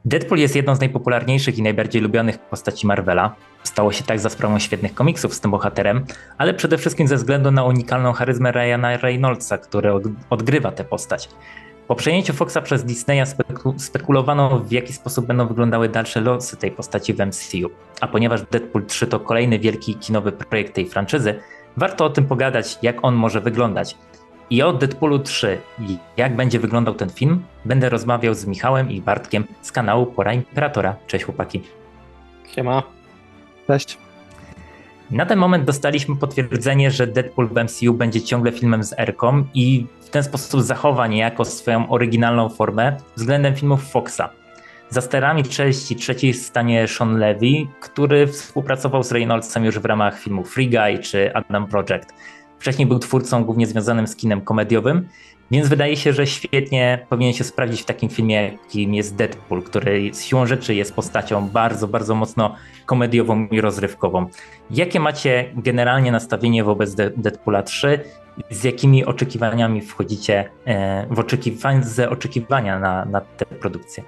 Deadpool jest jedną z najpopularniejszych i najbardziej lubionych postaci Marvela. Stało się tak za sprawą świetnych komiksów z tym bohaterem, ale przede wszystkim ze względu na unikalną charyzmę Ryana Reynoldsa, który odgrywa tę postać. Po przejęciu Foxa przez Disneya spekulowano, w jaki sposób będą wyglądały dalsze losy tej postaci w MCU. A ponieważ Deadpool 3 to kolejny wielki kinowy projekt tej franczyzy, warto o tym pogadać, jak on może wyglądać. I o Deadpoolu 3, jak będzie wyglądał ten film, będę rozmawiał z Michałem i Bartkiem z kanału Pora Imperatora. Cześć chłopaki. Siema. Cześć. Na ten moment dostaliśmy potwierdzenie, że Deadpool w MCU będzie ciągle filmem z Erką i w ten sposób zachowa niejako swoją oryginalną formę względem filmów Foxa. Za sterami części trzeciej stanie Sean Levy, który współpracował z Reynoldsem już w ramach filmów Free Guy czy Adam Project. Wcześniej był twórcą głównie związanym z kinem komediowym, więc wydaje się, że świetnie powinien się sprawdzić w takim filmie, jakim jest Deadpool, który z siłą rzeczy jest postacią bardzo, bardzo mocno komediową i rozrywkową. Jakie macie generalnie nastawienie wobec Deadpoola 3? Z jakimi oczekiwaniami wchodzicie w oczekiwania na tę produkcję?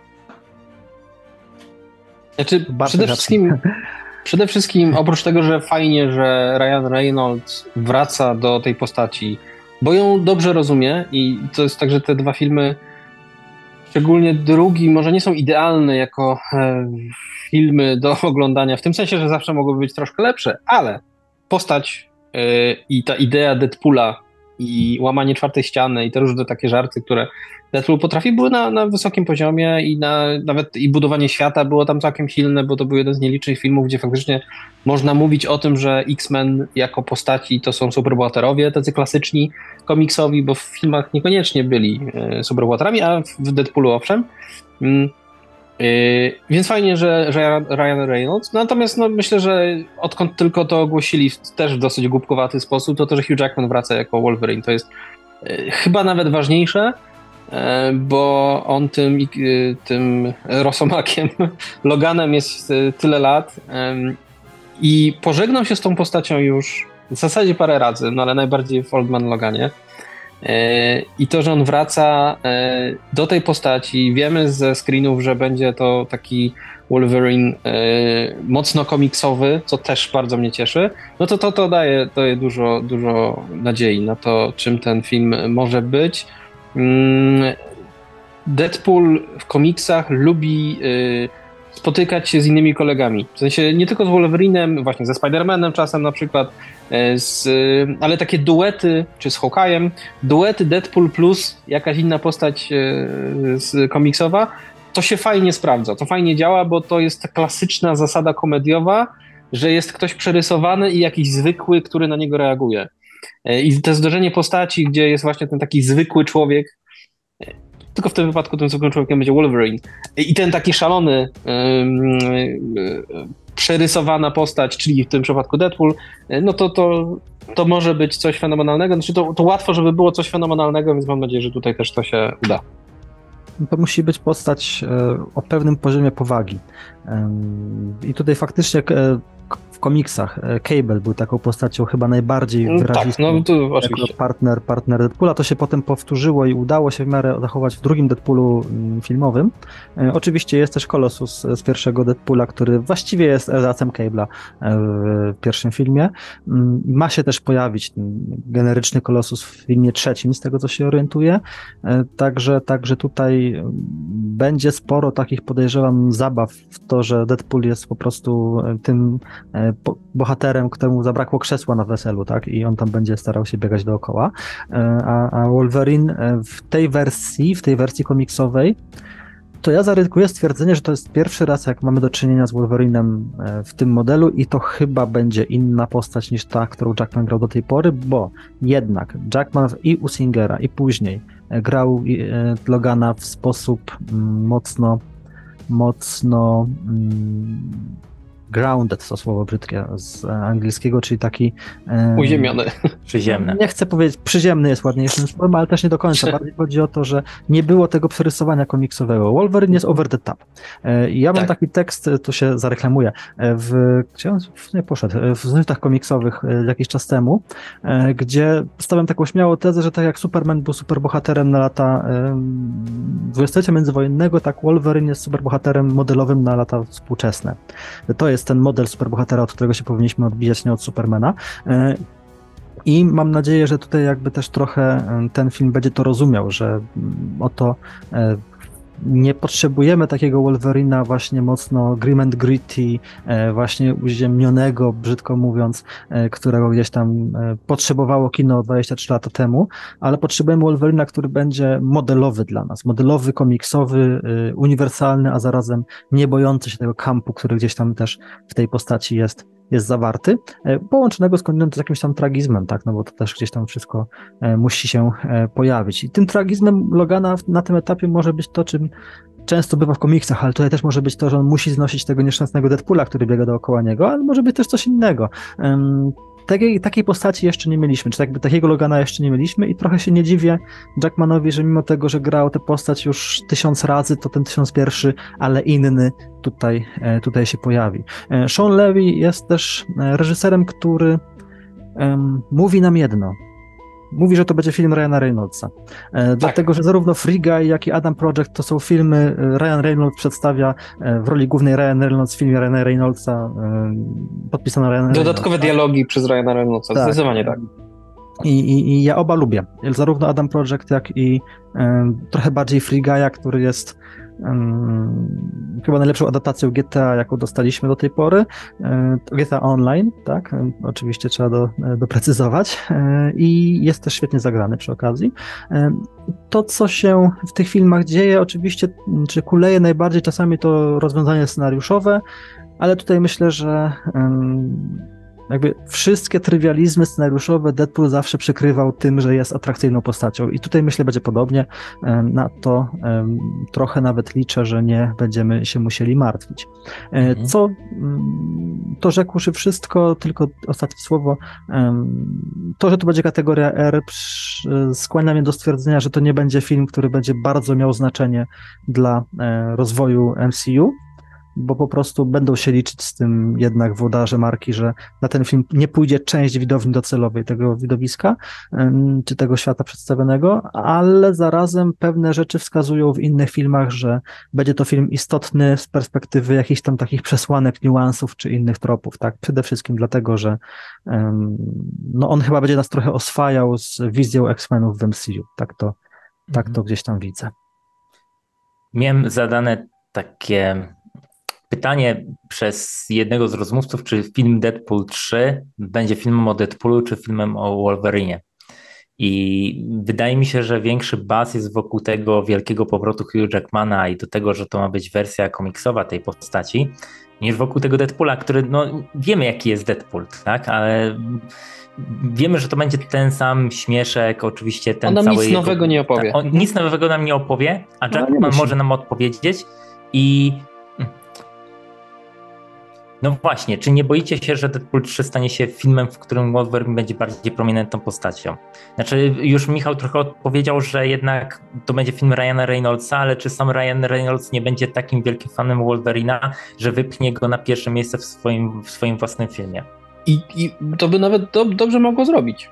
Znaczy, przede wszystkim oprócz tego, że fajnie, że Ryan Reynolds wraca do tej postaci, bo ją dobrze rozumie i to jest tak, że te dwa filmy, szczególnie drugi, może nie są idealne jako filmy do oglądania, w tym sensie, że zawsze mogłyby być troszkę lepsze, ale postać i ta idea Deadpoola i łamanie czwartej ściany i te różne takie żarty, które Deadpool potrafi, były na wysokim poziomie i nawet i budowanie świata było tam całkiem silne, bo to był jeden z nielicznych filmów, gdzie faktycznie można mówić o tym, że X-Men jako postaci to są superbohaterowie, tacy klasyczni, komiksowi, bo w filmach niekoniecznie byli superbohaterami, a w Deadpoolu owszem. Więc fajnie, że Ryan Reynolds, natomiast myślę, że odkąd tylko to ogłosili też w dosyć głupkowaty sposób, to że Hugh Jackman wraca jako Wolverine, to jest chyba nawet ważniejsze, bo on tym rosomakiem, Loganem jest tyle lat i pożegnał się z tą postacią już w zasadzie parę razy, no ale najbardziej w Old Man Loganie. I to, że on wraca do tej postaci, wiemy ze screenów, że będzie to taki Wolverine mocno komiksowy, co też bardzo mnie cieszy, no to daje dużo nadziei na to, czym ten film może być. Deadpool w komiksach lubi spotykać się z innymi kolegami. W sensie nie tylko z Wolverinem, właśnie ze Spider-Manem czasem na przykład, ale takie duety, czy z Hawkeye'em, duety Deadpool plus jakaś inna postać komiksowa, to się fajnie sprawdza, to fajnie działa, bo to jest ta klasyczna zasada komediowa, że jest ktoś przerysowany i jakiś zwykły, który na niego reaguje. I to zderzenie postaci, gdzie jest właśnie ten taki zwykły człowiek, tylko w tym wypadku tym zwykłym człowiekiem będzie Wolverine. I ten taki szalony, przerysowana postać, czyli w tym przypadku Deadpool, no to może być coś fenomenalnego. Znaczy to łatwo, żeby było coś fenomenalnego, więc mam nadzieję, że tutaj też to się uda. To musi być postać o pewnym poziomie powagi. I tutaj faktycznie w komiksach Cable był taką postacią chyba najbardziej wyrazistą, tak, to oczywiście. Jako partner Deadpoola. To się potem powtórzyło i udało się w miarę zachować w drugim Deadpoolu filmowym. Oczywiście jest też Colossus z pierwszego Deadpoola, który właściwie jest erzacem Cable'a w pierwszym filmie. Ma się też pojawić ten generyczny Colossus w filmie trzecim, z tego co się orientuję. Także tutaj będzie sporo takich, podejrzewam, zabaw w to, że Deadpool jest po prostu tym bohaterem, któremu zabrakło krzesła na weselu, tak? I on tam będzie starał się biegać dookoła. A Wolverine w tej wersji komiksowej, to ja zaryzykuję stwierdzenie, że to jest pierwszy raz, jak mamy do czynienia z Wolverinem w tym modelu i to chyba będzie inna postać niż ta, którą Jackman grał do tej pory, bo jednak Jackman i u Singera i później grał Logana w sposób mocno grounded, to słowo brzydkie z angielskiego, czyli taki... Uziemiony. Przyziemny. Nie chcę powiedzieć, przyziemny jest ładniejszym słowem, ale też nie do końca. Bardziej chodzi o to, że nie było tego przerysowania komiksowego. Wolverine jest over the top. Ja mam taki tekst, tu się zareklamuję, nie poszedł, w zrytach komiksowych jakiś czas temu, gdzie stawiam taką śmiałą tezę, że tak jak Superman był superbohaterem na lata dwudziestolecia międzywojennego, tak Wolverine jest superbohaterem modelowym na lata współczesne. To jest ten model superbohatera, od którego się powinniśmy odbijać, nie od Supermana. I mam nadzieję, że tutaj jakby też trochę ten film będzie to rozumiał, że oto nie potrzebujemy takiego Wolverina właśnie mocno grim and gritty, właśnie uziemnionego, brzydko mówiąc, którego gdzieś tam potrzebowało kino 23 lata temu, ale potrzebujemy Wolverina, który będzie modelowy dla nas, modelowy, komiksowy, uniwersalny, a zarazem nie bojący się tego kampu, który gdzieś tam też w tej postaci jest zawarty, połączonego skądinąd z jakimś tam tragizmem, tak, no bo to też gdzieś tam wszystko musi się pojawić. I tym tragizmem Logana na tym etapie może być to, czym często bywa w komiksach, ale tutaj też może być to, że on musi znosić tego nieszczęsnego Deadpoola, który biega dookoła niego, ale może być też coś innego. Takiej postaci jeszcze nie mieliśmy, czy jakby takiego Logana jeszcze nie mieliśmy i trochę się nie dziwię Jackmanowi, że mimo tego, że grał tę postać już 1000 razy, to ten 1001, ale inny tutaj się pojawi. Sean Levy jest też reżyserem, który mówi nam jedno. Mówi, że to będzie film Ryana Reynoldsa. Dlatego, że zarówno Free Guy, jak i Adam Project to są filmy, Ryan Reynolds przedstawia w roli głównej Ryan Reynolds w filmie Ryana Reynoldsa, podpisano Ryan Reynolds. Dodatkowe dialogi przez Ryana Reynoldsa, tak. Zdecydowanie tak. I ja oba lubię. Zarówno Adam Project, jak i trochę bardziej Free Guy'a, który jest chyba najlepszą adaptacją GTA, jaką dostaliśmy do tej pory. GTA Online, tak? Oczywiście trzeba doprecyzować. I jest też świetnie zagrany przy okazji. To, co się w tych filmach dzieje, oczywiście, czy kuleje najbardziej czasami to rozwiązanie scenariuszowe, ale tutaj myślę, że jakby wszystkie trywializmy scenariuszowe Deadpool zawsze przykrywał tym, że jest atrakcyjną postacią i tutaj myślę będzie podobnie, na to trochę nawet liczę, że nie będziemy się musieli martwić. To rzekłszy wszystko, tylko ostatnie słowo, to, że to będzie kategoria R skłania mnie do stwierdzenia, że to nie będzie film, który będzie bardzo miał znaczenie dla rozwoju MCU, bo po prostu będą się liczyć z tym jednak włodarze marki, że na ten film nie pójdzie część widowni docelowej tego widowiska, czy tego świata przedstawionego, ale zarazem pewne rzeczy wskazują w innych filmach, że będzie to film istotny z perspektywy jakichś tam takich przesłanek, niuansów, czy innych tropów, tak? Przede wszystkim dlatego, że on chyba będzie nas trochę oswajał z wizją X-Menów w MCU, tak to gdzieś tam widzę. Miałem zadane takie pytanie przez jednego z rozmówców, czy film Deadpool 3 będzie filmem o Deadpoolu, czy filmem o Wolverinie. I wydaje mi się, że większy buzz jest wokół tego wielkiego powrotu Hugh Jackmana i do tego, że to ma być wersja komiksowa tej postaci, niż wokół tego Deadpoola, który, wiemy jaki jest Deadpool, tak, ale wiemy, że to będzie ten sam śmieszek, oczywiście ten on cały... nic nowego nie opowie. On nic nowego nam nie opowie, a Jackman może nam odpowiedzieć i... No właśnie, czy nie boicie się, że Deadpool 3 stanie się filmem, w którym Wolverine będzie bardziej prominentną postacią? Znaczy, już Michał trochę odpowiedział, że jednak to będzie film Ryana Reynoldsa, ale czy sam Ryan Reynolds nie będzie takim wielkim fanem Wolverina, że wypchnie go na pierwsze miejsce w swoim własnym filmie? I to by nawet dobrze mogło zrobić.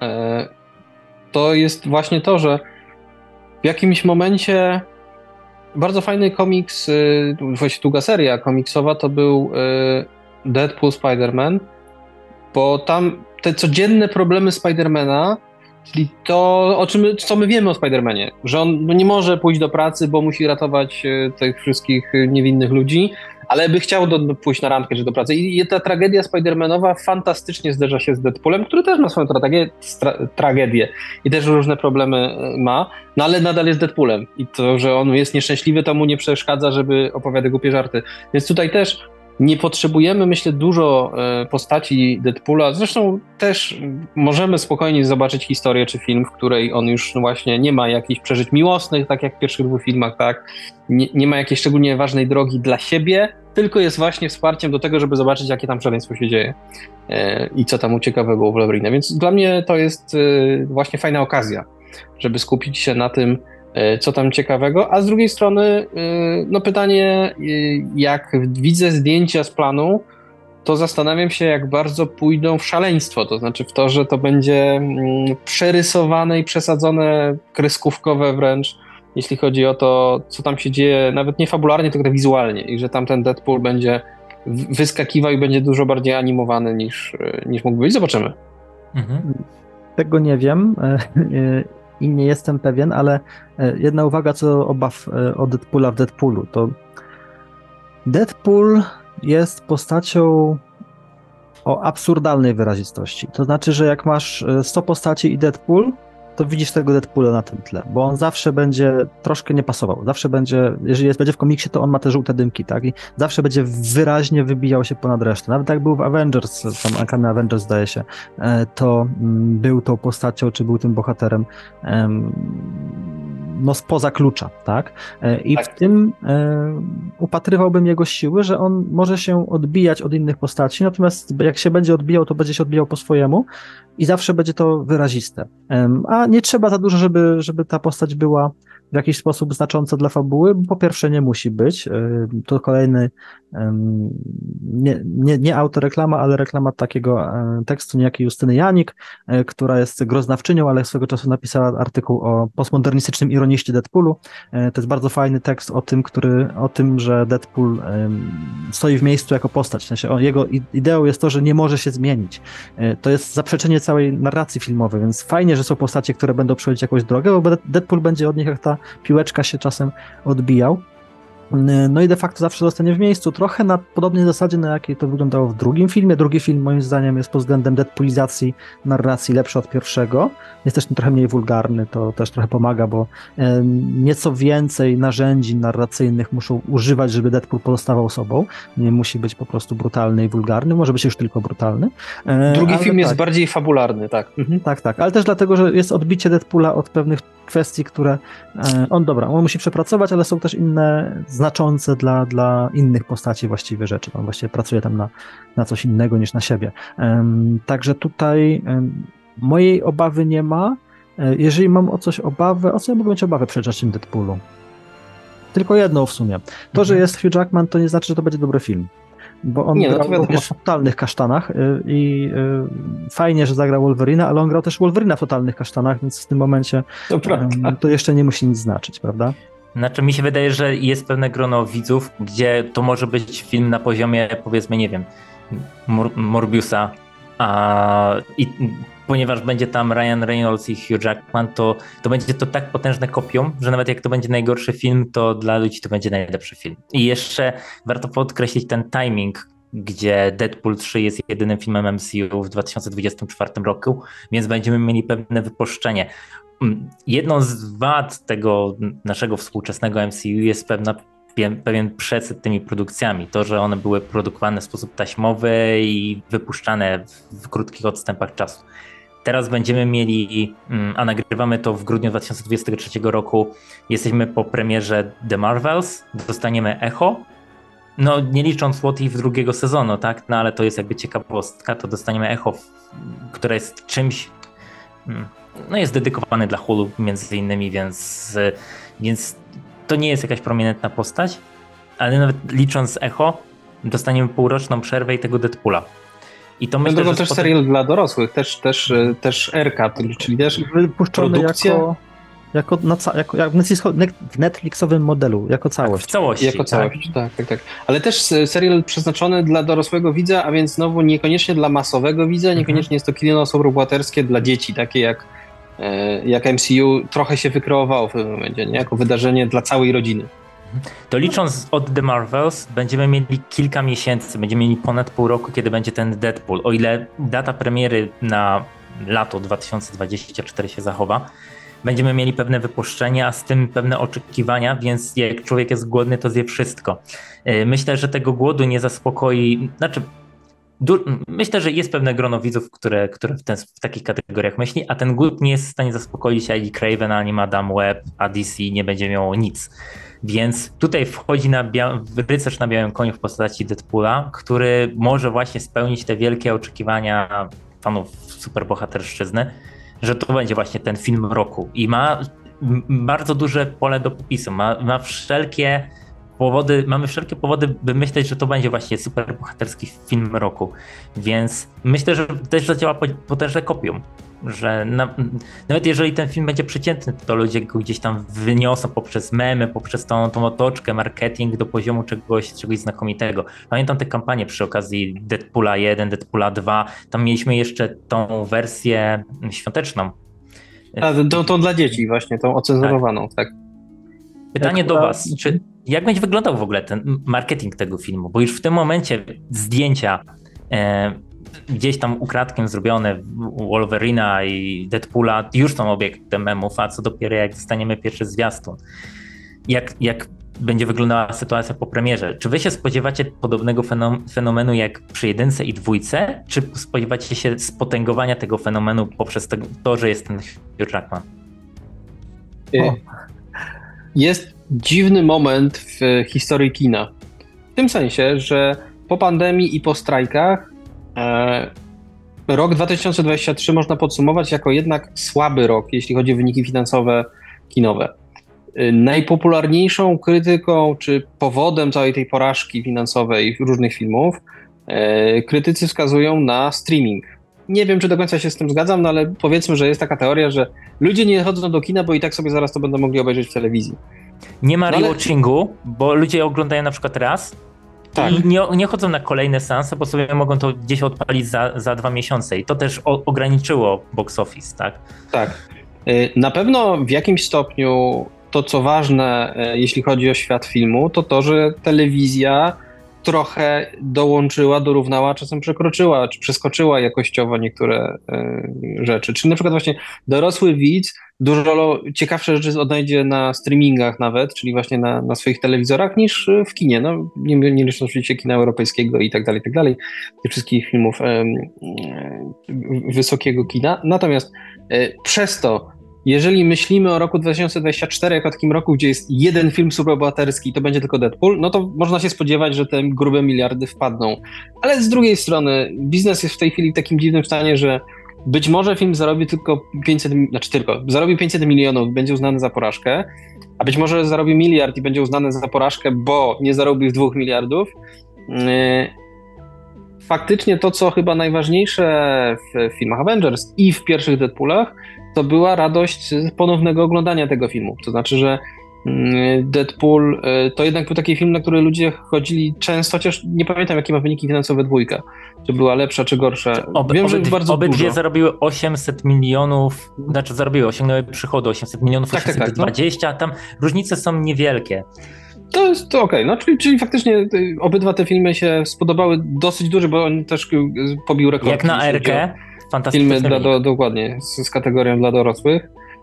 To jest właśnie to, że w jakimś momencie bardzo fajny komiks, właśnie długa seria komiksowa to był Deadpool Spider-Man, bo tam te codzienne problemy Spider-Mana, czyli to, co my wiemy o Spider-Manie, że on nie może pójść do pracy, bo musi ratować tych wszystkich niewinnych ludzi, ale by chciał pójść na randkę czy do pracy. I ta tragedia Spider-Manowa fantastycznie zderza się z Deadpoolem, który też ma swoją tragedię i też różne problemy ma, no ale nadal jest Deadpoolem. I to, że on jest nieszczęśliwy, to mu nie przeszkadza, żeby opowiadać głupie żarty. Więc tutaj też nie potrzebujemy, myślę, dużo postaci Deadpoola. Zresztą też możemy spokojnie zobaczyć historię czy film, w której on już właśnie nie ma jakichś przeżyć miłosnych, tak jak w pierwszych 2 filmach, tak? Nie ma jakiejś szczególnie ważnej drogi dla siebie, tylko jest właśnie wsparciem do tego, żeby zobaczyć, jakie tam szaleństwo się dzieje i co tam u ciekawego u Wolverina. Więc dla mnie to jest właśnie fajna okazja, żeby skupić się na tym, co tam ciekawego, a z drugiej strony no pytanie, jak widzę zdjęcia z planu, to zastanawiam się, jak bardzo pójdą w szaleństwo, to znaczy w to, że to będzie przerysowane i przesadzone, kreskówkowe wręcz, jeśli chodzi o to, co tam się dzieje, nawet nie fabularnie, tylko tak wizualnie i że tam ten Deadpool będzie wyskakiwał i będzie dużo bardziej animowany niż mógł być. Zobaczymy. Tego nie wiem i nie jestem pewien, ale jedna uwaga co do obaw o Deadpoola w Deadpoolu, to Deadpool jest postacią o absurdalnej wyrazistości. To znaczy, że jak masz 100 postaci i Deadpool, to widzisz tego Deadpoola na tym tle, bo on zawsze będzie troszkę nie pasował. Zawsze będzie, jeżeli będzie w komiksie, to on ma te żółte dymki, tak? I zawsze będzie wyraźnie wybijał się ponad resztę. Nawet jak był w Avengers, tam Uncanny Avengers zdaje się, to był tą postacią, czy był tym bohaterem no spoza klucza, tak? I tak. w tym upatrywałbym jego siły, że on może się odbijać od innych postaci, natomiast jak się będzie odbijał, to będzie się odbijał po swojemu i zawsze będzie to wyraziste. A nie trzeba za dużo, żeby ta postać była w jakiś sposób znacząca dla fabuły, bo po pierwsze nie musi być. To kolejny nie autoreklama, ale reklama takiego tekstu niejakiej Justyny Janik, która jest groznawczynią, ale swego czasu napisała artykuł o postmodernistycznym ironiście Deadpoolu. To jest bardzo fajny tekst o tym, że Deadpool stoi w miejscu jako postać. W sensie jego ideą jest to, że nie może się zmienić. To jest zaprzeczenie całej narracji filmowej, więc fajnie, że są postacie, które będą przechodzić jakąś drogę, bo Deadpool będzie od nich jak ta piłeczka się czasem odbijał. No i de facto zawsze zostanie w miejscu, trochę na podobnej zasadzie, na jakiej to wyglądało w drugim filmie. Drugi film moim zdaniem jest pod względem deadpoolizacji narracji lepszy od pierwszego. Jest też trochę mniej wulgarny, to też trochę pomaga, bo nieco więcej narzędzi narracyjnych muszą używać, żeby Deadpool pozostawał sobą. Nie musi być po prostu brutalny i wulgarny, może być już tylko brutalny. Drugi film jest bardziej fabularny, tak. Tak, ale też dlatego, że jest odbicie Deadpoola od pewnych kwestii, które on musi przepracować, ale są też inne znaczące dla innych postaci właściwie rzeczy. On właściwie pracuje tam na coś innego niż na siebie. Także tutaj mojej obawy nie ma. Jeżeli mam o coś obawę, o co ja mogę mieć obawę przy trzecim Deadpoolu? Tylko jedną w sumie. To, że jest Hugh Jackman, to nie znaczy, że to będzie dobry film. Bo on grał w totalnych kasztanach i fajnie, że zagrał Wolverina, ale on grał też Wolverina w totalnych kasztanach, więc w tym momencie to jeszcze nie musi nic znaczyć, prawda? Znaczy mi się wydaje, że jest pewne grono widzów, gdzie to może być film na poziomie, powiedzmy, nie wiem, Morbiusa, i ponieważ będzie tam Ryan Reynolds i Hugh Jackman, to będzie to tak potężne kopium, że nawet jak to będzie najgorszy film, to dla ludzi to będzie najlepszy film. I jeszcze warto podkreślić ten timing, gdzie Deadpool 3 jest jedynym filmem MCU w 2024 roku, więc będziemy mieli pewne wypuszczenie. Jedną z wad tego naszego współczesnego MCU jest pewien przesyt tymi produkcjami. To, że one były produkowane w sposób taśmowy i wypuszczane w krótkich odstępach czasu. Teraz będziemy mieli, a nagrywamy to w grudniu 2023 roku, jesteśmy po premierze The Marvels, dostaniemy Echo, no nie licząc What If drugiego sezonu, tak, no ale to jest jakby ciekawostka, to dostaniemy Echo, które jest czymś, no jest dedykowany dla Hulu między innymi, więc to nie jest jakaś prominentna postać, ale nawet licząc Echo, dostaniemy półroczną przerwę i tego Deadpoola. I to myślę, że też serial dla dorosłych, też Erka, czyli też wypuszczony jako w Netflixowym modelu, jako całość. Tak, w całości. Jako całość, tak. Ale też serial przeznaczony dla dorosłego widza, a więc znowu niekoniecznie dla masowego widza, niekoniecznie jest to kino sobowładarskie dla dzieci, takie jak MCU trochę się wykreowało w tym momencie, nie? Jako wydarzenie dla całej rodziny. To licząc od The Marvels będziemy mieli kilka miesięcy, będziemy mieli ponad pół roku, kiedy będzie ten Deadpool. O ile data premiery na lato 2024 się zachowa, będziemy mieli pewne wypuszczenia, a z tym pewne oczekiwania, więc jak człowiek jest głodny, to zje wszystko. Myślę, że tego głodu nie zaspokoi, znaczy Myślę, że jest pewne grono widzów, które w takich kategoriach myśli, a ten głód nie jest w stanie zaspokoić ani Craven, ani Madame Web, a DC nie będzie miało nic. Więc tutaj wchodzi rycerz na białym koniu w postaci Deadpoola, który może właśnie spełnić te wielkie oczekiwania fanów superbohaterszczyzny, że to będzie właśnie ten film roku i ma bardzo duże pole do popisu, mamy wszelkie powody, by myśleć, że to będzie właśnie superbohaterski film roku, więc myślę, że też zadziała potężne kopium, że nawet jeżeli ten film będzie przeciętny, to ludzie go gdzieś tam wyniosą poprzez memy, poprzez tą otoczkę, marketing do poziomu czegoś znakomitego. Pamiętam te kampanie przy okazji Deadpoola 1, Deadpoola 2, tam mieliśmy jeszcze tą wersję świąteczną. Tą dla dzieci właśnie, tą ocenzurowaną, tak. Pytanie do was, jak będzie wyglądał w ogóle ten marketing tego filmu? Bo już w tym momencie zdjęcia gdzieś tam ukradkiem zrobione Wolverina i Deadpoola już są obiektem memów, a co dopiero jak dostaniemy pierwszy zwiastun. Jak będzie wyglądała sytuacja po premierze? Czy wy się spodziewacie podobnego fenomenu jak przy 1 i 2, czy spodziewacie się spotęgowania tego fenomenu poprzez to, że jest ten Hugh Jackman? Jest dziwny moment w historii kina. W tym sensie, że po pandemii i po strajkach rok 2023 można podsumować jako jednak słaby rok, jeśli chodzi o wyniki finansowe kinowe. Najpopularniejszą krytyką czy powodem całej tej porażki finansowej różnych filmów krytycy wskazują na streaming. Nie wiem, czy do końca się z tym zgadzam, no ale powiedzmy, że jest taka teoria, że ludzie nie chodzą do kina, bo i tak sobie zaraz to będą mogli obejrzeć w telewizji. Nie ma rewatchingu, bo ludzie oglądają na przykład raz i nie chodzą na kolejne seanse, bo sobie mogą to gdzieś odpalić za 2 miesiące i to też ograniczyło box office, tak? Tak. Na pewno w jakimś stopniu to, co ważne, jeśli chodzi o świat filmu, to, że telewizja trochę dorównała, czasem przekroczyła, czy przeskoczyła jakościowo niektóre rzeczy. Czyli na przykład właśnie dorosły widz dużo ciekawsze rzeczy odnajdzie na streamingach nawet, czyli właśnie na swoich telewizorach niż w kinie. No, nie licząc oczywiście kina europejskiego i tak dalej, tych wszystkich filmów wysokiego kina. Natomiast przez to, jeżeli myślimy o roku 2024 jako takim roku, gdzie jest jeden film superbohaterski i to będzie tylko Deadpool, no to można się spodziewać, że te grube miliardy wpadną. Ale z drugiej strony biznes jest w tej chwili w takim dziwnym stanie, że być może film zarobi zarobi 500 milionów, będzie uznany za porażkę, a być może zarobi miliard i będzie uznany za porażkę, bo nie zarobił 2 miliardów. Faktycznie to, co chyba najważniejsze w filmach Avengers i w pierwszych Deadpoolach, to była radość z ponownego oglądania tego filmu. To znaczy, że Deadpool to jednak był taki film, na który ludzie chodzili często, chociaż nie pamiętam, jakie ma wyniki finansowe 2. Czy była lepsza, czy gorsza. Wiem, że bardzo obydwie zarobiły 800 milionów, osiągnęły przychody 800 milionów, 820, tam różnice są niewielkie. To okej, no czyli faktycznie obydwa te filmy się spodobały dosyć duży, bo on też pobił rekord. Jak na Erkę, fantastyczne filmy dokładnie, z kategorią dla dorosłych.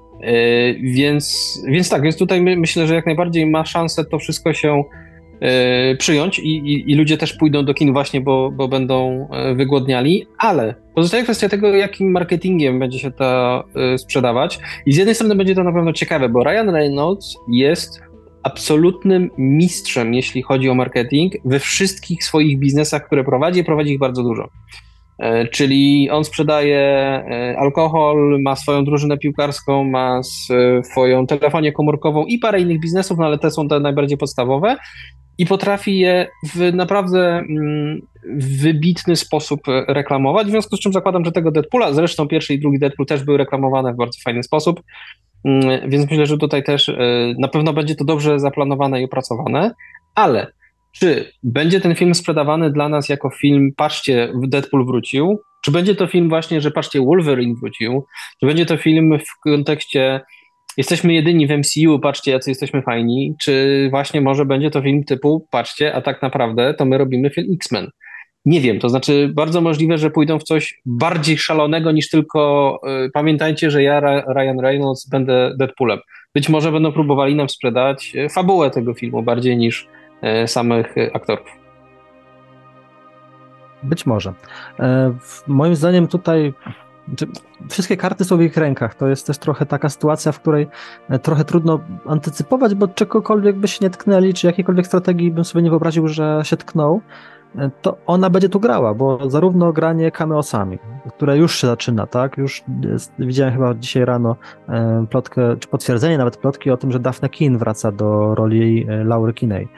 Więc tutaj myślę, że jak najbardziej ma szansę to wszystko się przyjąć i ludzie też pójdą do kin właśnie, bo będą wygłodniali, ale pozostaje kwestia tego, jakim marketingiem będzie się to sprzedawać i z jednej strony będzie to na pewno ciekawe, bo Ryan Reynolds jest absolutnym mistrzem, jeśli chodzi o marketing we wszystkich swoich biznesach, które prowadzi ich bardzo dużo. Czyli on sprzedaje alkohol, ma swoją drużynę piłkarską, ma swoją telefonię komórkową i parę innych biznesów, no ale te są te najbardziej podstawowe i potrafi je w naprawdę wybitny sposób reklamować, w związku z czym zakładam, że tego Deadpoola, zresztą pierwszy i drugi Deadpool też były reklamowane w bardzo fajny sposób, więc myślę, że tutaj też na pewno będzie to dobrze zaplanowane i opracowane, ale czy będzie ten film sprzedawany dla nas jako film, patrzcie, Deadpool wrócił, czy będzie to film właśnie, że patrzcie, Wolverine wrócił, czy będzie to film w kontekście jesteśmy jedyni w MCU, patrzcie, jacy jesteśmy fajni, czy właśnie może będzie to film typu, patrzcie, a tak naprawdę to my robimy film X-Men. Nie wiem, to znaczy bardzo możliwe, że pójdą w coś bardziej szalonego niż tylko pamiętajcie, że ja, Ryan Reynolds, będę Deadpoolem. Być może będą próbowali nam sprzedać fabułę tego filmu bardziej niż samych aktorów. Być może. Moim zdaniem tutaj wszystkie karty są w ich rękach. To jest też trochę taka sytuacja, w której trochę trudno antycypować, bo czegokolwiek by się nie tknęli, czy jakiejkolwiek strategii bym sobie nie wyobraził, że się tkną, to ona będzie tu grała, bo zarówno granie cameosami, które już się zaczyna, tak? Już widziałem chyba dzisiaj rano plotkę, czy potwierdzenie nawet plotki o tym, że Daphne Keane wraca do roli Laury Kinney.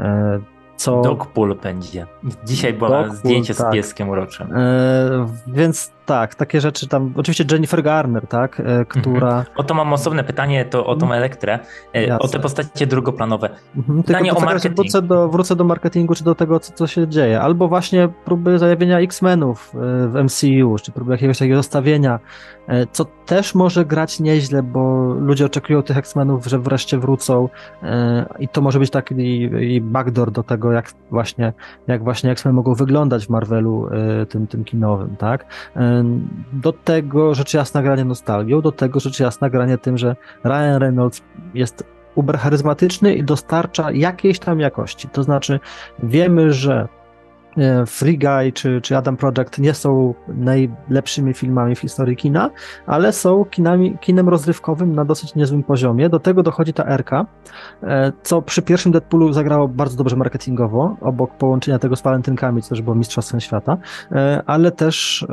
Dogpool będzie. Dzisiaj było zdjęcie z pieskiem uroczym. Więc tak, takie rzeczy tam, oczywiście Jennifer Garner, tak, która... O to mam osobne pytanie, to o tą Elektrę, o te postacie drugoplanowe. Pytanie o marketing. Wrócę do marketingu, czy do tego, co się dzieje. Albo właśnie próby zajawienia X-Menów w MCU, czy próby jakiegoś takiego zostawienia, co też może grać nieźle, bo ludzie oczekują tych X-Menów, że wreszcie wrócą i to może być taki backdoor do tego, jak właśnie X-Men mogą wyglądać w Marvelu tym kinowym, tak? Do tego rzecz jasna granie nostalgią, do tego rzecz jasna granie tym, że Ryan Reynolds jest uber charyzmatyczny i dostarcza jakiejś tam jakości. To znaczy wiemy, że Free Guy czy Adam Project nie są najlepszymi filmami w historii kina, ale są kinem rozrywkowym na dosyć niezłym poziomie. Do tego dochodzi ta R-ka, co przy pierwszym Deadpoolu zagrało bardzo dobrze marketingowo, obok połączenia tego z walentynkami, co też było mistrzostwem świata, ale też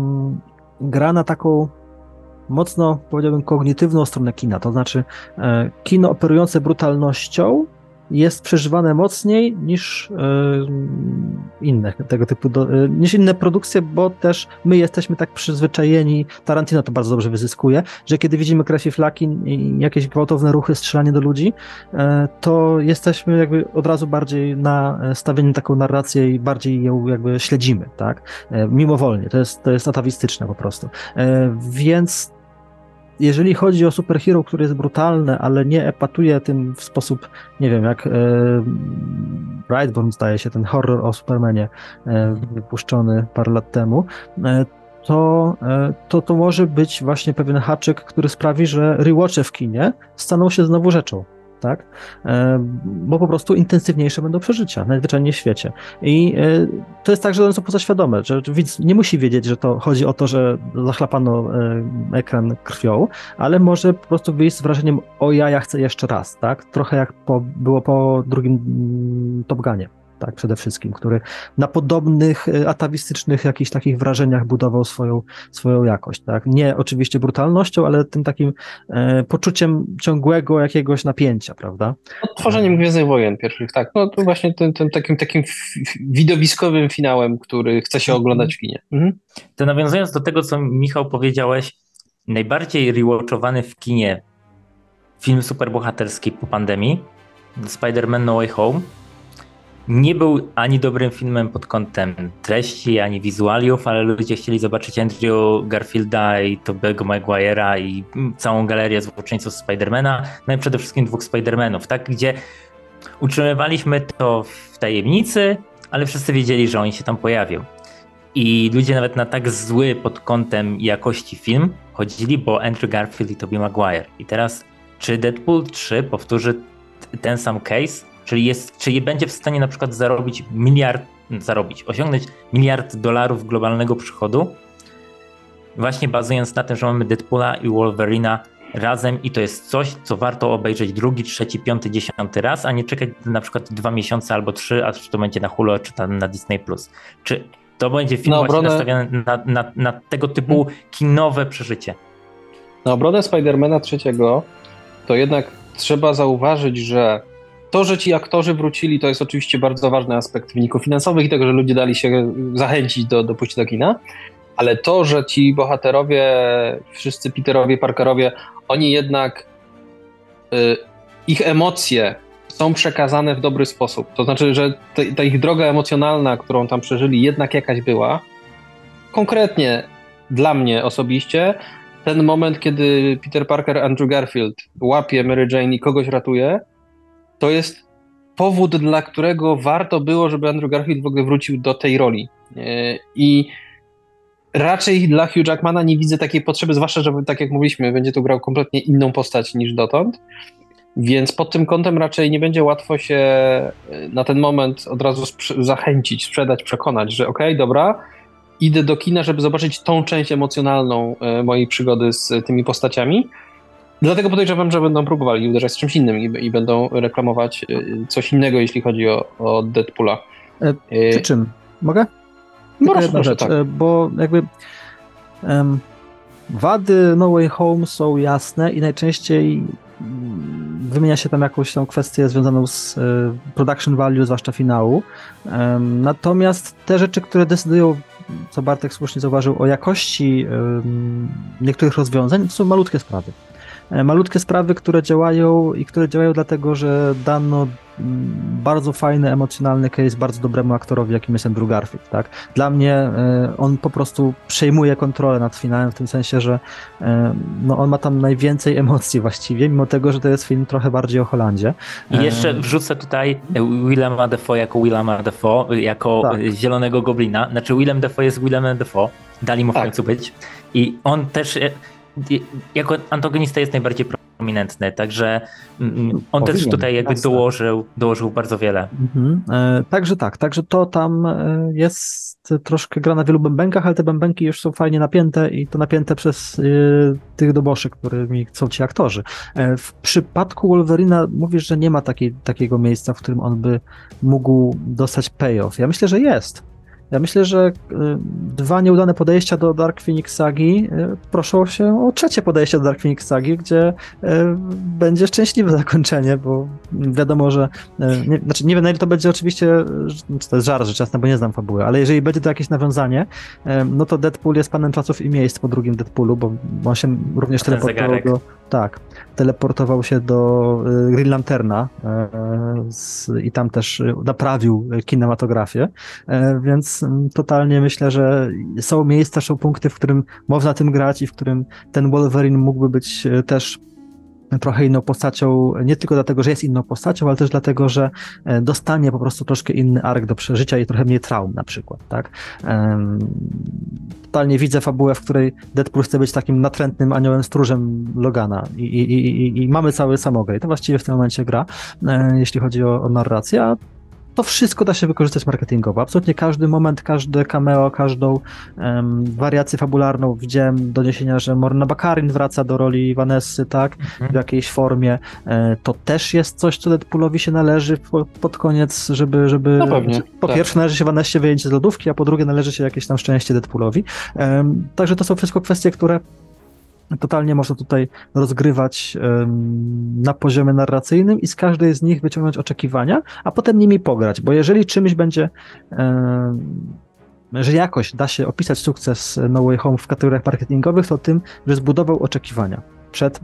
gra na taką mocno, powiedziałbym, kognitywną stronę kina, to znaczy kino operujące brutalnością jest przeżywane mocniej niż inne tego typu, niż inne produkcje, bo też my jesteśmy tak przyzwyczajeni, Tarantino to bardzo dobrze wyzyskuje, że kiedy widzimy krew i flaki i jakieś gwałtowne ruchy, strzelanie do ludzi, to jesteśmy jakby od razu bardziej nastawieni na taką narrację i bardziej ją jakby śledzimy, tak? Mimowolnie, to jest atawistyczne po prostu. Więc jeżeli chodzi o superhero, który jest brutalny, ale nie epatuje tym w sposób, nie wiem, jak Brightburn, zdaje się, ten horror o Supermanie wypuszczony parę lat temu, to może być właśnie pewien haczyk, który sprawi, że rewatche w kinie staną się znowu rzeczą. Tak? Bo po prostu intensywniejsze będą przeżycia, najzwyczajniej w świecie. I to jest tak, że one są pozaświadome, że widz nie musi wiedzieć, że to chodzi o to, że zachlapano ekran krwią, ale może po prostu wyjść z wrażeniem, o ja chcę jeszcze raz, tak? Trochę jak było po drugim Top Gunie. Tak, przede wszystkim, który na podobnych atawistycznych jakichś takich wrażeniach budował swoją jakość, tak? Nie oczywiście brutalnością, ale tym takim poczuciem ciągłego jakiegoś napięcia, prawda? Odtworzeniem Gwiezdnych Wojen pierwszych, tak. No to właśnie tym takim widowiskowym finałem, który chce się oglądać w kinie. To nawiązując do tego, co Michał powiedziałeś, najbardziej rewatchowany w kinie film superbohaterski po pandemii, Spider-Man No Way Home, nie był ani dobrym filmem pod kątem treści, ani wizualiów, ale ludzie chcieli zobaczyć Andrew Garfielda i Tobey'ego Maguire'a i całą galerię złoczyńców Spidermana, no i przede wszystkim dwóch Spidermanów, tak, gdzie utrzymywaliśmy to w tajemnicy, ale wszyscy wiedzieli, że oni się tam pojawią. I ludzie nawet na tak zły pod kątem jakości film chodzili, bo Andrew Garfield i Tobey Maguire. I teraz, czy Deadpool 3 powtórzy ten sam case? Czyli będzie w stanie na przykład osiągnąć $1 miliard globalnego przychodu, właśnie bazując na tym, że mamy Deadpoola i Wolverina razem i to jest coś, co warto obejrzeć drugi, trzeci, piąty, 10 raz, a nie czekać na przykład 2 miesiące albo 3, a czy to będzie na Hulu, czy tam na Disney+. Czy to będzie film właśnie nastawiony na tego typu kinowe przeżycie? Na obronę Spidermana trzeciego to jednak trzeba zauważyć, że to, że ci aktorzy wrócili, to jest oczywiście bardzo ważny aspekt wyników finansowych i tego, że ludzie dali się zachęcić do pójścia do kina, ale to, że ci bohaterowie, wszyscy Peterowie, Parkerowie, oni jednak, ich emocje są przekazane w dobry sposób. To znaczy, że ta ich droga emocjonalna, którą tam przeżyli, jednak jakaś była. Konkretnie dla mnie osobiście, ten moment, kiedy Peter Parker, Andrew Garfield łapie Mary Jane i kogoś ratuje, to jest powód, dla którego warto było, żeby Andrew Garfield w ogóle wrócił do tej roli. I raczej dla Hugh Jackmana nie widzę takiej potrzeby, zwłaszcza, że tak jak mówiliśmy, będzie tu grał kompletnie inną postać niż dotąd. Więc pod tym kątem raczej nie będzie łatwo się na ten moment od razu zachęcić, sprzedać, przekonać, że okej, dobra, idę do kina, żeby zobaczyć tą część emocjonalną mojej przygody z tymi postaciami. Dlatego podejrzewam, że będą próbowali uderzać z czymś innym i będą reklamować coś innego, jeśli chodzi o Deadpoola. Przy czym? Mogę? Proszę, tak. Bo jakby wady No Way Home są jasne i najczęściej wymienia się tam jakąś tą kwestię związaną z production value, zwłaszcza finału. Natomiast te rzeczy, które decydują, co Bartek słusznie zauważył, o jakości niektórych rozwiązań, to są malutkie sprawy. Malutkie sprawy, które działają dlatego, że dano bardzo fajny, emocjonalny case bardzo dobremu aktorowi, jakim jest Andrew Garfield, tak? Dla mnie on po prostu przejmuje kontrolę nad finałem w tym sensie, że no on ma tam najwięcej emocji właściwie, mimo tego, że to jest film trochę bardziej o Holandzie. I jeszcze wrzucę tutaj Willema Dafoe jako Willema Dafoe, jako tak. Zielonego Goblina. Znaczy Willem Dafoe jest Willem Dafoe, dali mu w końcu być. I on też jako antagonista jest najbardziej prominentny, także on też tutaj jakby dołożył bardzo wiele. Także to tam jest troszkę gra na wielu bębenkach, ale te bębenki już są fajnie napięte i to napięte przez tych doboszy, którymi są ci aktorzy. W przypadku Wolverina mówisz, że nie ma takiego miejsca, w którym on by mógł dostać payoff. Ja myślę, że jest. Ja myślę, że dwa nieudane podejścia do Dark Phoenix Sagi proszą się o trzecie podejście do Dark Phoenix Sagi, gdzie będzie szczęśliwe zakończenie, bo wiadomo, że nie wiem, na ile to będzie oczywiście, to jest żart rzecz jasna, bo nie znam fabuły, ale jeżeli będzie to jakieś nawiązanie, no to Deadpool jest panem czasów i miejsc po drugim Deadpoolu, bo on się również teleportował się do Green Lanterna i tam też naprawił kinematografię, więc totalnie myślę, że są miejsca, są punkty, w którym można tym grać i w którym ten Wolverine mógłby być też trochę inną postacią, nie tylko dlatego, że jest inną postacią, ale też dlatego, że dostanie po prostu troszkę inny ark do przeżycia i trochę mniej traum na przykład, tak? Totalnie widzę fabułę, w której Deadpool chce być takim natrętnym aniołem stróżem Logana i mamy cały samograj. I to właściwie w tym momencie gra, jeśli chodzi o narrację, a to wszystko da się wykorzystać marketingowo. Absolutnie każdy moment, każde cameo, każdą wariację fabularną. Widziałem doniesienia, że Morna Bakarin wraca do roli Vanessy, tak? W jakiejś formie. To też jest coś, co Deadpoolowi się należy pod koniec, żeby no pewnie, po pierwsze należy się Vanessie wyjęcie z lodówki, a po drugie należy się jakieś tam szczęście Deadpoolowi. Także to są wszystko kwestie, które totalnie można tutaj rozgrywać na poziomie narracyjnym i z każdej z nich wyciągnąć oczekiwania, a potem nimi pograć, bo jeżeli czymś będzie, że jakoś da się opisać sukces No Way Home w kategoriach marketingowych, to tym, że zbudował oczekiwania przed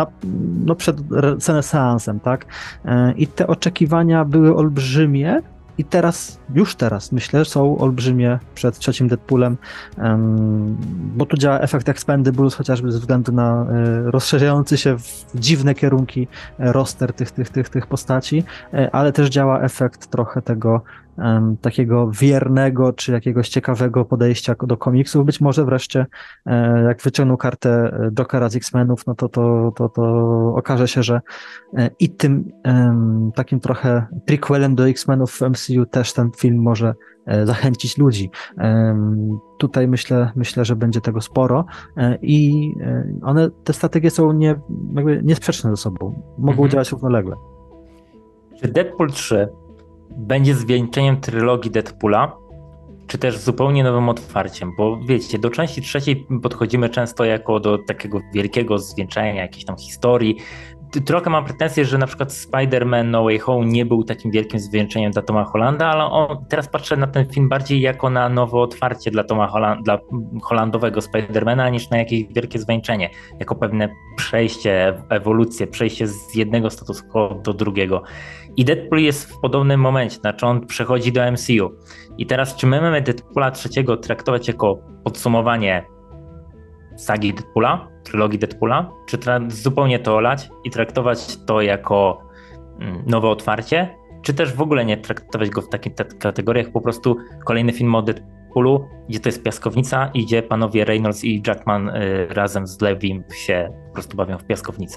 seansem, tak? I te oczekiwania były olbrzymie, i już teraz myślę, są olbrzymie przed trzecim Deadpoolem, bo tu działa efekt Expendables, chociażby ze względu na rozszerzający się w dziwne kierunki roster tych postaci, ale też działa efekt trochę tego takiego wiernego, czy jakiegoś ciekawego podejścia do komiksów. Być może wreszcie, jak wyciągnął kartę Jokera z X-Menów, no to okaże się, że i tym takim trochę prequelem do X-Menów w MCU też ten film może zachęcić ludzi. Tutaj myślę, że będzie tego sporo i te strategie są niesprzeczne ze sobą. Mogą działać równolegle. Czy Deadpool 3 będzie zwieńczeniem trylogii Deadpoola, czy też zupełnie nowym otwarciem? Bo wiecie, do części trzeciej podchodzimy często jako do takiego wielkiego zwieńczenia, jakiejś tam historii. Trochę mam pretensję, że na przykład Spider-Man No Way Home nie był takim wielkim zwieńczeniem dla Toma Hollanda, ale teraz patrzę na ten film bardziej jako na nowe otwarcie dla dla Hollandowego Spider-Mana, niż na jakieś wielkie zwieńczenie, jako pewne przejście, ewolucję, przejście z jednego status quo do drugiego. I Deadpool jest w podobnym momencie, znaczy on przechodzi do MCU. I teraz czy my mamy Deadpoola trzeciego traktować jako podsumowanie sagi Deadpoola, trylogii Deadpoola, czy zupełnie to olać i traktować to jako nowe otwarcie, czy też w ogóle nie traktować go w takich kategoriach, po prostu kolejny film o Deadpoolu, gdzie to jest piaskownica i gdzie panowie Reynolds i Jackman razem z Levim się po prostu bawią w piaskownicy.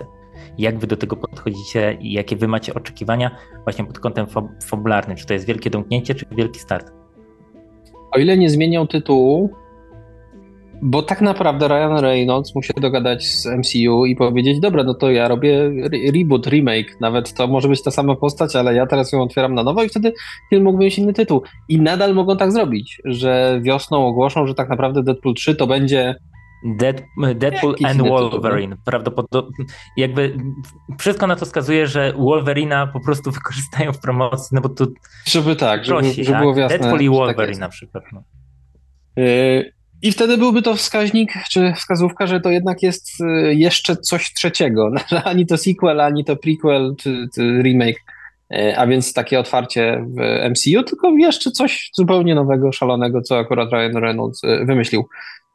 Jak wy do tego podchodzicie i jakie wy macie oczekiwania właśnie pod kątem fabularnym? Czy to jest wielkie domknięcie, czy wielki start? O ile nie zmienią tytułu, bo tak naprawdę Ryan Reynolds musi dogadać z MCU i powiedzieć, dobra, no to ja robię reboot, remake, nawet to może być ta sama postać, ale ja teraz ją otwieram na nowo i wtedy film mógłby mieć inny tytuł. I nadal mogą tak zrobić, że wiosną ogłoszą, że tak naprawdę Deadpool 3 to będzie Deadpool and Wolverine. Prawdopodobnie jakby wszystko na to wskazuje, że Wolverina po prostu wykorzystają w promocji, no bo tu żeby prosi, żeby było jasne. Deadpool i Wolverine na przykład. No. I wtedy byłby to wskaźnik, czy wskazówka, że to jednak jest jeszcze coś trzeciego. Ani to sequel, ani to prequel, czy remake, a więc takie otwarcie w MCU, tylko jeszcze coś zupełnie nowego, szalonego, co akurat Ryan Reynolds wymyślił.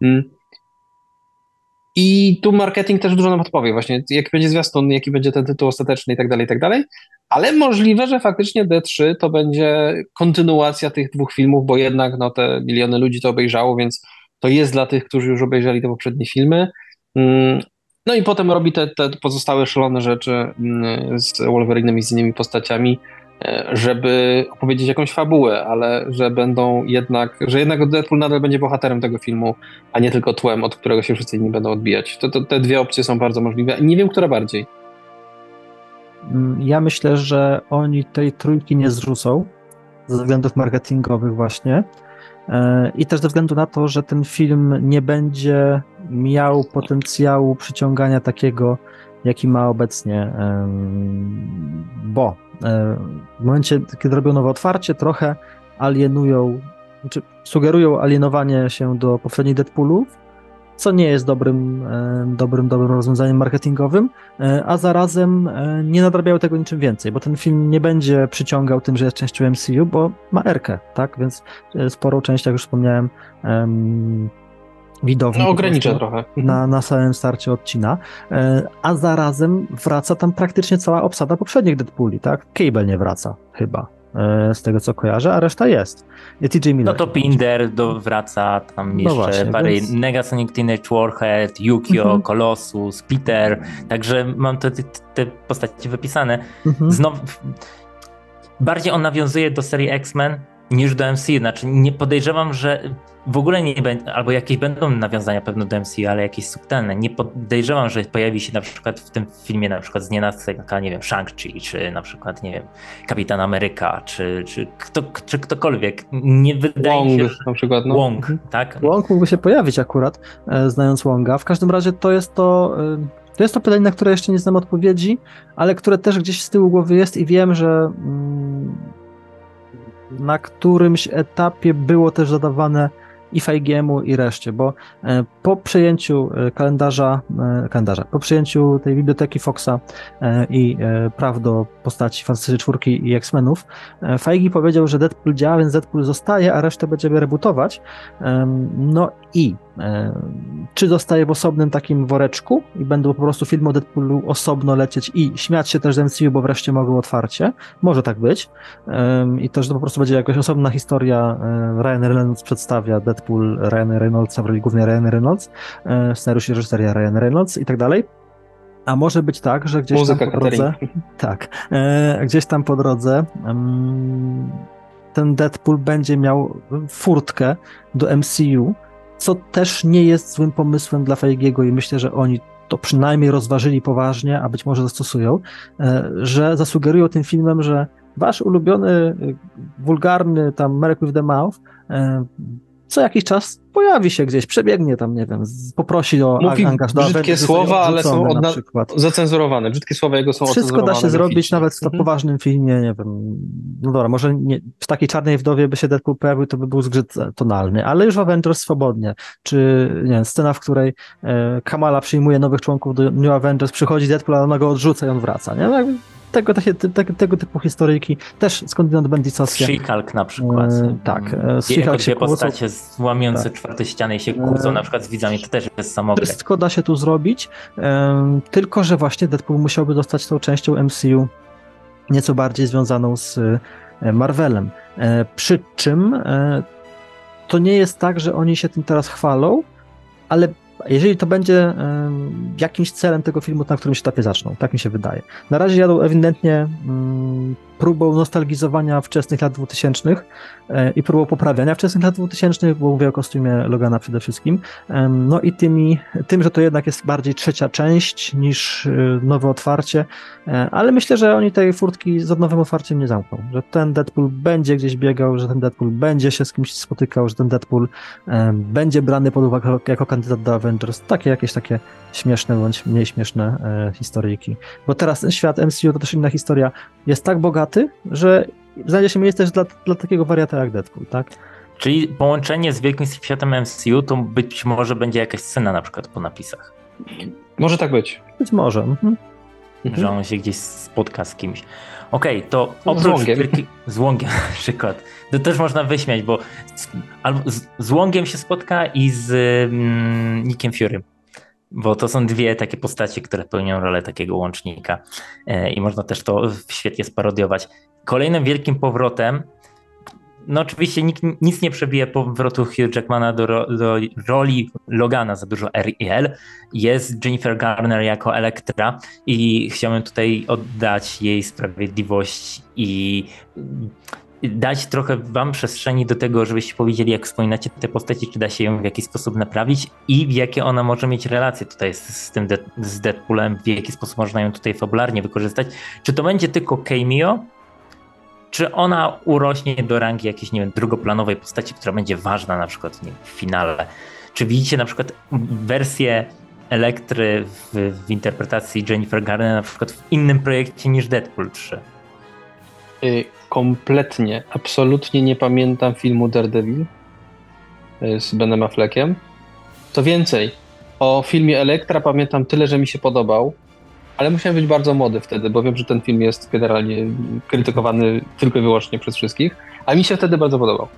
I tu marketing też dużo nam podpowie właśnie, jaki będzie zwiastun, jaki będzie ten tytuł ostateczny i tak dalej, ale możliwe, że faktycznie D3 to będzie kontynuacja tych dwóch filmów, bo jednak no, te miliony ludzi to obejrzało, więc to jest dla tych, którzy już obejrzeli te poprzednie filmy. No i potem robi te pozostałe szalone rzeczy z Wolverinem i z innymi postaciami, żeby opowiedzieć jakąś fabułę, ale że jednak Deadpool nadal będzie bohaterem tego filmu, a nie tylko tłem, od którego się wszyscy inni będą odbijać. Te dwie opcje są bardzo możliwe. Nie wiem, która bardziej. Ja myślę, że oni tej trójki nie zrzucą ze względów marketingowych właśnie i też ze względu na to, że ten film nie będzie miał potencjału przyciągania takiego, jaki ma obecnie, bo w momencie, kiedy robią nowe otwarcie, trochę alienują, czy sugerują alienowanie się do poprzednich Deadpoolów, co nie jest dobrym rozwiązaniem marketingowym, a zarazem nie nadrabiają tego niczym więcej, bo ten film nie będzie przyciągał tym, że jest częścią MCU, bo ma R-kę, tak, więc sporą część, jak już wspomniałem, widowni. No ogranicza trochę. Na samym starcie odcina, a zarazem wraca tam praktycznie cała obsada poprzednich Deadpooli, tak? Cable nie wraca chyba, z tego co kojarzę, a reszta jest. TJ Miller. No to Pinder wraca, tam jeszcze właśnie, parę więc... Negasonic Teenage Warhead, Yukio, Colossus, Peter, także mam te postacie wypisane. Znowu bardziej on nawiązuje do serii X-Men niż do MCU, znaczy nie podejrzewam, że w ogóle nie będzie, albo jakieś będą nawiązania pewno do MCU, ale jakieś subtelne. Nie podejrzewam, że pojawi się na przykład w tym filmie na przykład z nienacka, nie wiem, Shang-Chi, czy na przykład, nie wiem, Kapitan Ameryka, czy ktokolwiek. Nie wydaje Wong, mi się, że... na przykład, no. Wong, tak? Wong mógłby się pojawić akurat, znając Wonga. W każdym razie to jest to pytanie, na które jeszcze nie znam odpowiedzi, ale które też gdzieś z tyłu głowy jest i wiem, że na którymś etapie było też zadawane i Feigiemu, i reszcie, bo po przejęciu po przejęciu tej biblioteki Foxa i praw do postaci Fantastycznej Czwórki i X-Menów, Feigi powiedział, że Deadpool działa, więc Deadpool zostaje, a resztę będziemy rebootować. No i czy zostaje w osobnym takim woreczku i będą po prostu filmy o Deadpoolu osobno lecieć i śmiać się też z MCU, bo wreszcie mogą otwarcie. Może tak być. I to, że to po prostu będzie jakaś osobna historia. Ryan Reynolds przedstawia Deadpool Ryan Reynoldsa, w roli głównej Ryan Reynolds, scenariusz i reżyseria Ryan Reynolds i tak dalej. A może być tak, że gdzieś tam po drodze... Tak. Gdzieś tam po drodze ten Deadpool będzie miał furtkę do MCU, co też nie jest złym pomysłem dla Feigiego i myślę, że oni to przynajmniej rozważyli poważnie, a być może zastosują, że zasugerują tym filmem, że wasz ulubiony, wulgarny tam Merry with the Mouth co jakiś czas pojawi się gdzieś, przebiegnie tam, nie wiem, poprosi o angaż do brzydkie słowa, ale są zacenzurowane. Brzydkie słowa jego są wszystko da się zrobić, nawet w to poważnym filmie, nie wiem, no dobra, może nie, w takiej Czarnej Wdowie by się Deadpool pojawił, to by był zgrzyt tonalny, ale już w Avengers swobodnie, czy nie wiem, scena, w której Kamala przyjmuje nowych członków do New Avengers, przychodzi Deadpool, a ona go odrzuca i on wraca, nie? Tego typu historyjki też skądinąd bendicowskie. She-Hulk na przykład. Tak. Jako dwie postacie łamiące czwarte ściany i się kłócą na przykład z widzami, to też jest samograj. Wszystko da się tu zrobić, tylko że właśnie Deadpool musiałby zostać tą częścią MCU nieco bardziej związaną z Marvelem. Przy czym to nie jest tak, że oni się tym teraz chwalą, ale jeżeli to będzie jakimś celem tego filmu, na którymś etapie zaczną, tak mi się wydaje. Na razie jadą ewidentnie próbą nostalgizowania wczesnych lat 2000 i próbą poprawiania wczesnych lat 2000, bo mówię o kostiumie Logana przede wszystkim. No i tym, że to jednak jest bardziej trzecia część niż nowe otwarcie, ale myślę, że oni tej furtki z nowym otwarciem nie zamkną, że ten Deadpool będzie gdzieś biegał, że ten Deadpool będzie się z kimś spotykał, że ten Deadpool będzie brany pod uwagę jako kandydat do Avengers. Jakieś takie śmieszne bądź mniej śmieszne historyjki. Bo teraz ten świat MCU to też inna historia. Jest tak bogaty, że znajdzie się miejsce też dla takiego wariata jak Deadpool, tak? Czyli połączenie z wielkim światem MCU to być może będzie jakaś scena na przykład po napisach. Może tak być. Być może. Że on się gdzieś spotka z kimś. Okej, to Z Łągiem. Z Łągiem na przykład. To też można wyśmiać, bo z Łągiem się spotka i z Nickiem Fury. Bo to są dwie takie postacie, które pełnią rolę takiego łącznika i można też to świetnie sparodiować. Kolejnym wielkim powrotem, no oczywiście nic nie przebije powrotu Hugh Jackmana do roli Logana, za dużo R i L, jest Jennifer Garner jako Elektra i chciałbym tutaj oddać jej sprawiedliwość i dać trochę wam przestrzeni do tego, żebyście powiedzieli, jak wspominacie te postaci, czy da się ją w jakiś sposób naprawić i w jakie ona może mieć relacje tutaj z Deadpoolem, w jaki sposób można ją tutaj fabularnie wykorzystać. Czy to będzie tylko cameo, czy ona urośnie do rangi jakiejś, nie wiem, drugoplanowej postaci, która będzie ważna na przykład, nie wiem, w finale. Czy widzicie na przykład wersję Elektry w interpretacji Jennifer Garner na przykład w innym projekcie niż Deadpool 3? Kompletnie, absolutnie nie pamiętam filmu Daredevil z Benem Affleckiem. Co więcej, o filmie Elektra pamiętam tyle, że mi się podobał, ale musiałem być bardzo młody wtedy, bo wiem, że ten film jest generalnie krytykowany tylko i wyłącznie przez wszystkich, a mi się wtedy bardzo podobał.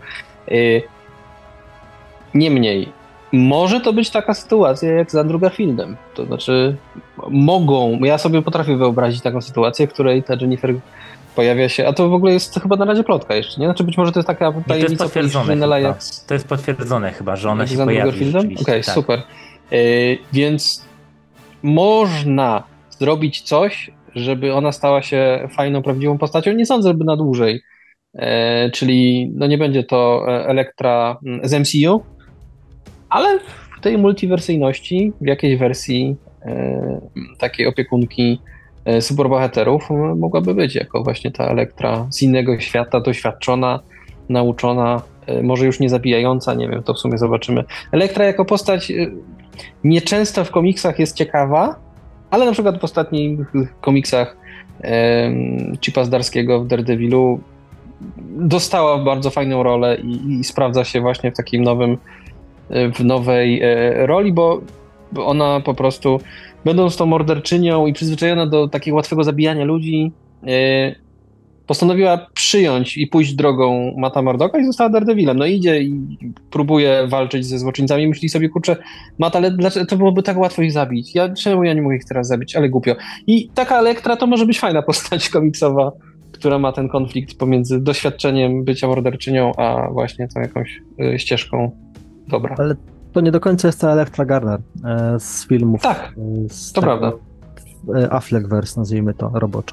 Niemniej, może to być taka sytuacja jak z Andrew Garfieldem. To znaczy, ja sobie potrafię wyobrazić taką sytuację, w której ta Jennifer pojawia się, a to w ogóle jest chyba na razie plotka jeszcze, nie? Znaczy być może to jest taka tajemnica polityczna. To jest potwierdzone chyba, że ona się pojawi. Okej, tak. Super. Więc można zrobić coś, żeby ona stała się fajną, prawdziwą postacią. Nie sądzę, żeby na dłużej. Czyli no nie będzie to Elektra z MCU, ale w tej multiwersyjności, w jakiejś wersji takiej opiekunki superbohaterów mogłaby być jako właśnie ta Elektra z innego świata, doświadczona, nauczona, może już nie zabijająca, nie wiem, to w sumie zobaczymy. Elektra jako postać nieczęsto w komiksach jest ciekawa, ale na przykład w ostatnich komiksach Chipa Zdarskiego w Daredevilu dostała bardzo fajną rolę i sprawdza się właśnie w takim w nowej roli, bo ona po prostu, będąc tą morderczynią i przyzwyczajona do takiego łatwego zabijania ludzi, postanowiła przyjąć i pójść drogą Matta Murdocka i została Daredevilem. No idzie i próbuje walczyć ze złoczyńcami, myśli sobie, kurczę, Matt, ale dlaczego to byłoby tak łatwo ich zabić? Czemu ja nie mogę ich teraz zabić? Ale głupio. I taka Elektra to może być fajna postać komiksowa, która ma ten konflikt pomiędzy doświadczeniem bycia morderczynią, a właśnie tą jakąś ścieżką dobra. Ale to nie do końca jest ta Elektra Garner z filmów. Tak, to prawda. Affleckverse, nazwijmy to roboczo.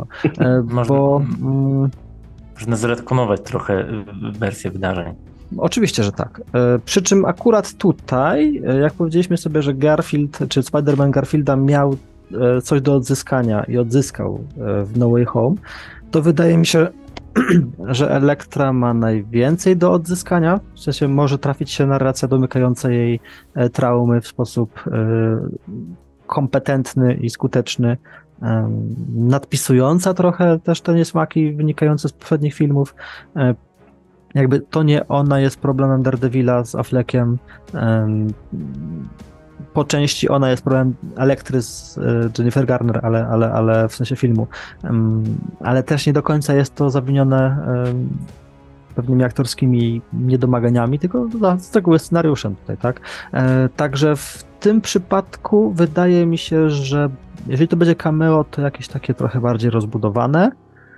Można zretkonować trochę wersję wydarzeń. Oczywiście, że tak. Przy czym akurat tutaj, jak powiedzieliśmy sobie, że Garfield, czy Spider-Man Garfielda miał coś do odzyskania i odzyskał w No Way Home, to wydaje mi się, że Elektra ma najwięcej do odzyskania, w sensie może trafić się narracja domykająca jej traumy w sposób kompetentny i skuteczny, nadpisująca trochę też te niesmaki wynikające z poprzednich filmów. Jakby to nie ona jest problemem Daredevila z Affleckiem. Po części ona jest problemem Elektry z Jennifer Garner, ale w sensie filmu. Ale też nie do końca jest to zawinione pewnymi aktorskimi niedomaganiami, tylko z reguły scenariuszem tutaj, tak? Także w tym przypadku wydaje mi się, że jeżeli to będzie cameo, to jakieś takie trochę bardziej rozbudowane.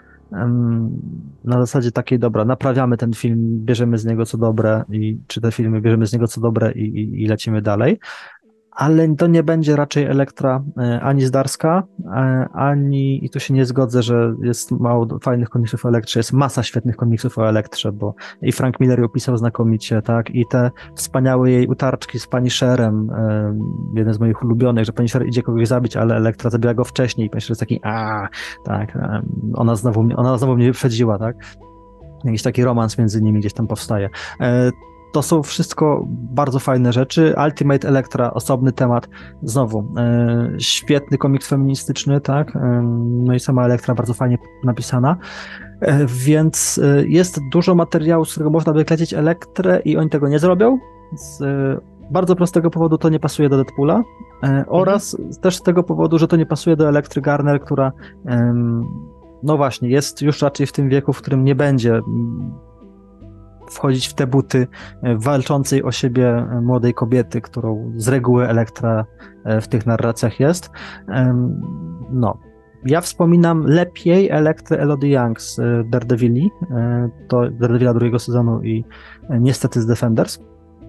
Na zasadzie takiej, dobra, naprawiamy ten film, bierzemy z niego co dobre, czy te filmy bierzemy z niego co dobre i lecimy dalej. ale to nie będzie raczej Elektra ani Zdarska, ani, i tu się nie zgodzę, że jest mało fajnych komiksów o Elektrze, jest masa świetnych komiksów o Elektrze, bo i Frank Miller ją pisał znakomicie, tak, i te wspaniałe jej utarczki z Punisherem, jeden z moich ulubionych, że Punisher idzie kogoś zabić, ale Elektra zabiła go wcześniej i Punisher jest taki, tak, ona znowu mnie wyprzedziła, tak, jakiś taki romans między nimi gdzieś tam powstaje. To są wszystko bardzo fajne rzeczy. Ultimate Elektra, osobny temat. Znowu, świetny komiks feministyczny, tak? No i sama Elektra bardzo fajnie napisana. Więc jest dużo materiału, z którego można by klecić Elektrę i oni tego nie zrobią. Z bardzo prostego powodu to nie pasuje do Deadpoola oraz też z tego powodu, że to nie pasuje do Elektry Garner, która no właśnie, jest już raczej w tym wieku, w którym nie będzie wchodzić w te buty walczącej o siebie młodej kobiety, którą z reguły Elektra w tych narracjach jest. No. Ja wspominam lepiej Elektrę Elodie Young z Daredevili, to Daredevila drugiego sezonu i niestety z Defenders.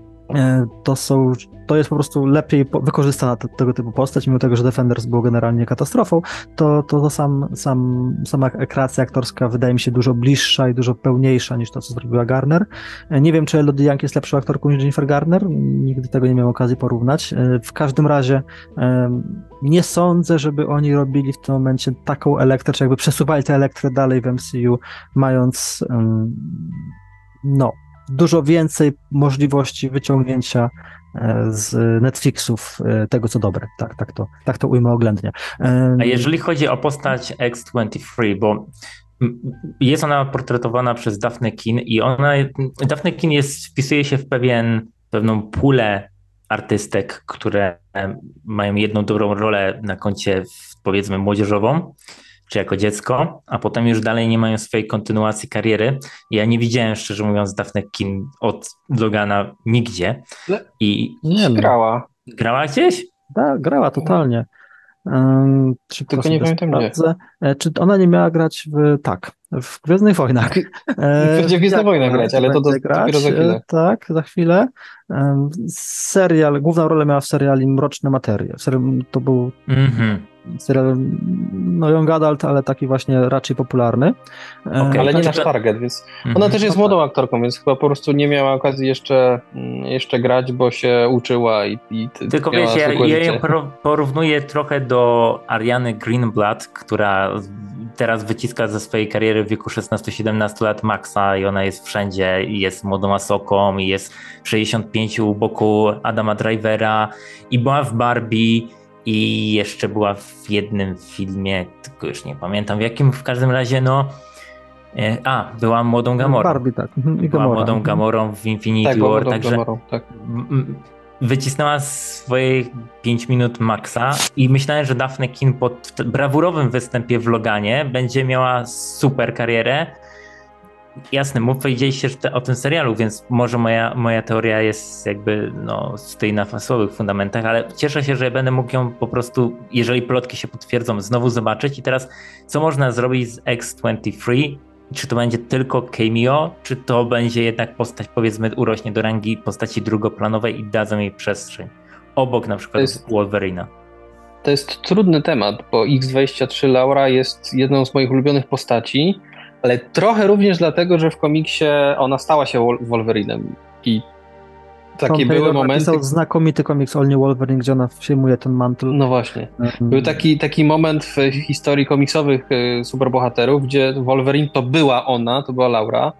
To jest po prostu lepiej wykorzystana tego typu postać, mimo tego, że Defenders było generalnie katastrofą, to sama kreacja aktorska wydaje mi się dużo bliższa i dużo pełniejsza niż to, co zrobiła Garner. Nie wiem, czy Elodie Young jest lepszą aktorką niż Jennifer Garner, nigdy tego nie miałem okazji porównać. W każdym razie nie sądzę, żeby oni robili w tym momencie taką Elektrę, czy jakby przesuwali tę Elektrę dalej w MCU, mając dużo więcej możliwości wyciągnięcia z Netflixów tego, co dobre. Tak to ujmę oględnie. A jeżeli chodzi o postać X-23, bo jest ona portretowana przez Daphne Keane i Daphne Keane wpisuje się w pewną pulę artystek, które mają jedną dobrą rolę na koncie, powiedzmy, młodzieżową, czy jako dziecko, a potem już dalej nie mają swojej kontynuacji kariery. Ja nie widziałem, szczerze mówiąc, Daphne Keane od Logana nigdzie. Nie grała. Grała gdzieś? Tak, grała totalnie. Tylko nie pamiętam gdzie. Czy ona nie miała grać w Gwiezdnych Wojnach? Będzie w Gwiezdnych Wojnach grać, ale to dopiero za chwilę. Tak, za chwilę. Serial, główną rolę miała w seriali Mroczne Materie. To był serial young adult, ale taki właśnie raczej popularny. Okay, ale nie nasz target, więc ona też jest młodą aktorką, więc chyba po prostu nie miała okazji jeszcze grać, bo się uczyła i tylko wiesz, ja ją porównuję trochę do Ariany Greenblatt, która teraz wyciska ze swojej kariery w wieku 16-17 lat maksa i ona jest wszędzie, jest młodą Asoką i jest w 65 u boku Adama Drivera i była w Barbie i jeszcze była w jednym filmie, tylko już nie pamiętam w jakim, w każdym razie była młodą Gamorą. Barbie, tak. I była młodą Gamorą w Infinity War, także Gamorą, tak. Wycisnęła swoje 5 minut maksa i myślałem, że Daphne Keane po brawurowym występie w Loganie będzie miała super karierę. Jasne, powiedzieliście o tym serialu, więc może moja teoria jest jakby stoi na słabych fundamentach, ale cieszę się, że będę mógł ją po prostu, jeżeli plotki się potwierdzą, znowu zobaczyć. I teraz co można zrobić z X-23? Czy to będzie tylko cameo, czy to będzie jednak postać, powiedzmy, urośnie do rangi postaci drugoplanowej i dadzą jej przestrzeń? Obok na przykład Wolverina. To jest trudny temat, bo X-23 Laura jest jedną z moich ulubionych postaci, ale trochę również dlatego, że w komiksie ona stała się Wolverinem i takie były momenty... napisał znakomity komiks All New Wolverine, gdzie ona przyjmuje ten mantel. No właśnie. Był taki moment w historii komiksowych superbohaterów, gdzie Wolverine to była ona, to była Laura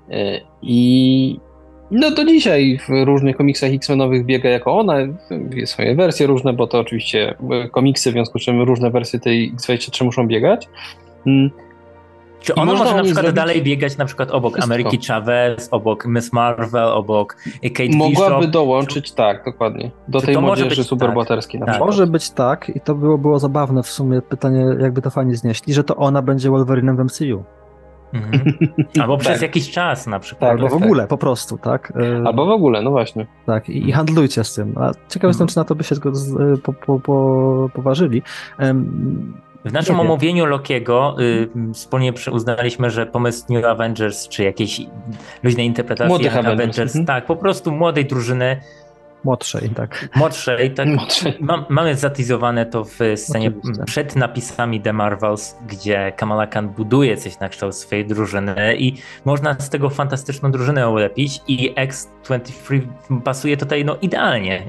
i do dzisiaj w różnych komiksach X-Menowych biega jako ona, jest swoje wersje różne, bo to oczywiście komiksy, w związku z czym różne wersje tej X-23 muszą biegać. Czy ona może na przykład dalej biegać na przykład obok wszystko. Ameryki Chavez, obok Miss Marvel, obok Kate Bishop? Mogłaby dołączyć, tak, dokładnie, do tej młodzieży superbohaterskiej. Tak. Może być tak i to było zabawne w sumie, pytanie jakby to fani znieśli, że to ona będzie Wolverinem w MCU. Albo przez jakiś czas na przykład. Albo w ogóle, po prostu, tak? Albo w ogóle, no właśnie. Tak, i handlujcie z tym. A ciekaw jestem, czy na to by się poważyli. W naszym omówieniu Lokiego wspólnie uznaliśmy, że pomysł New Avengers, czy jakiejś luźnej interpretacji Avengers, tak, po prostu młodej drużyny Młodszej, tak. Młodszej. Mamy zateasowane to w scenie przed napisami The Marvels, gdzie Kamala Khan buduje coś na kształt swojej drużyny i można z tego fantastyczną drużynę ulepić i X-23 pasuje tutaj idealnie.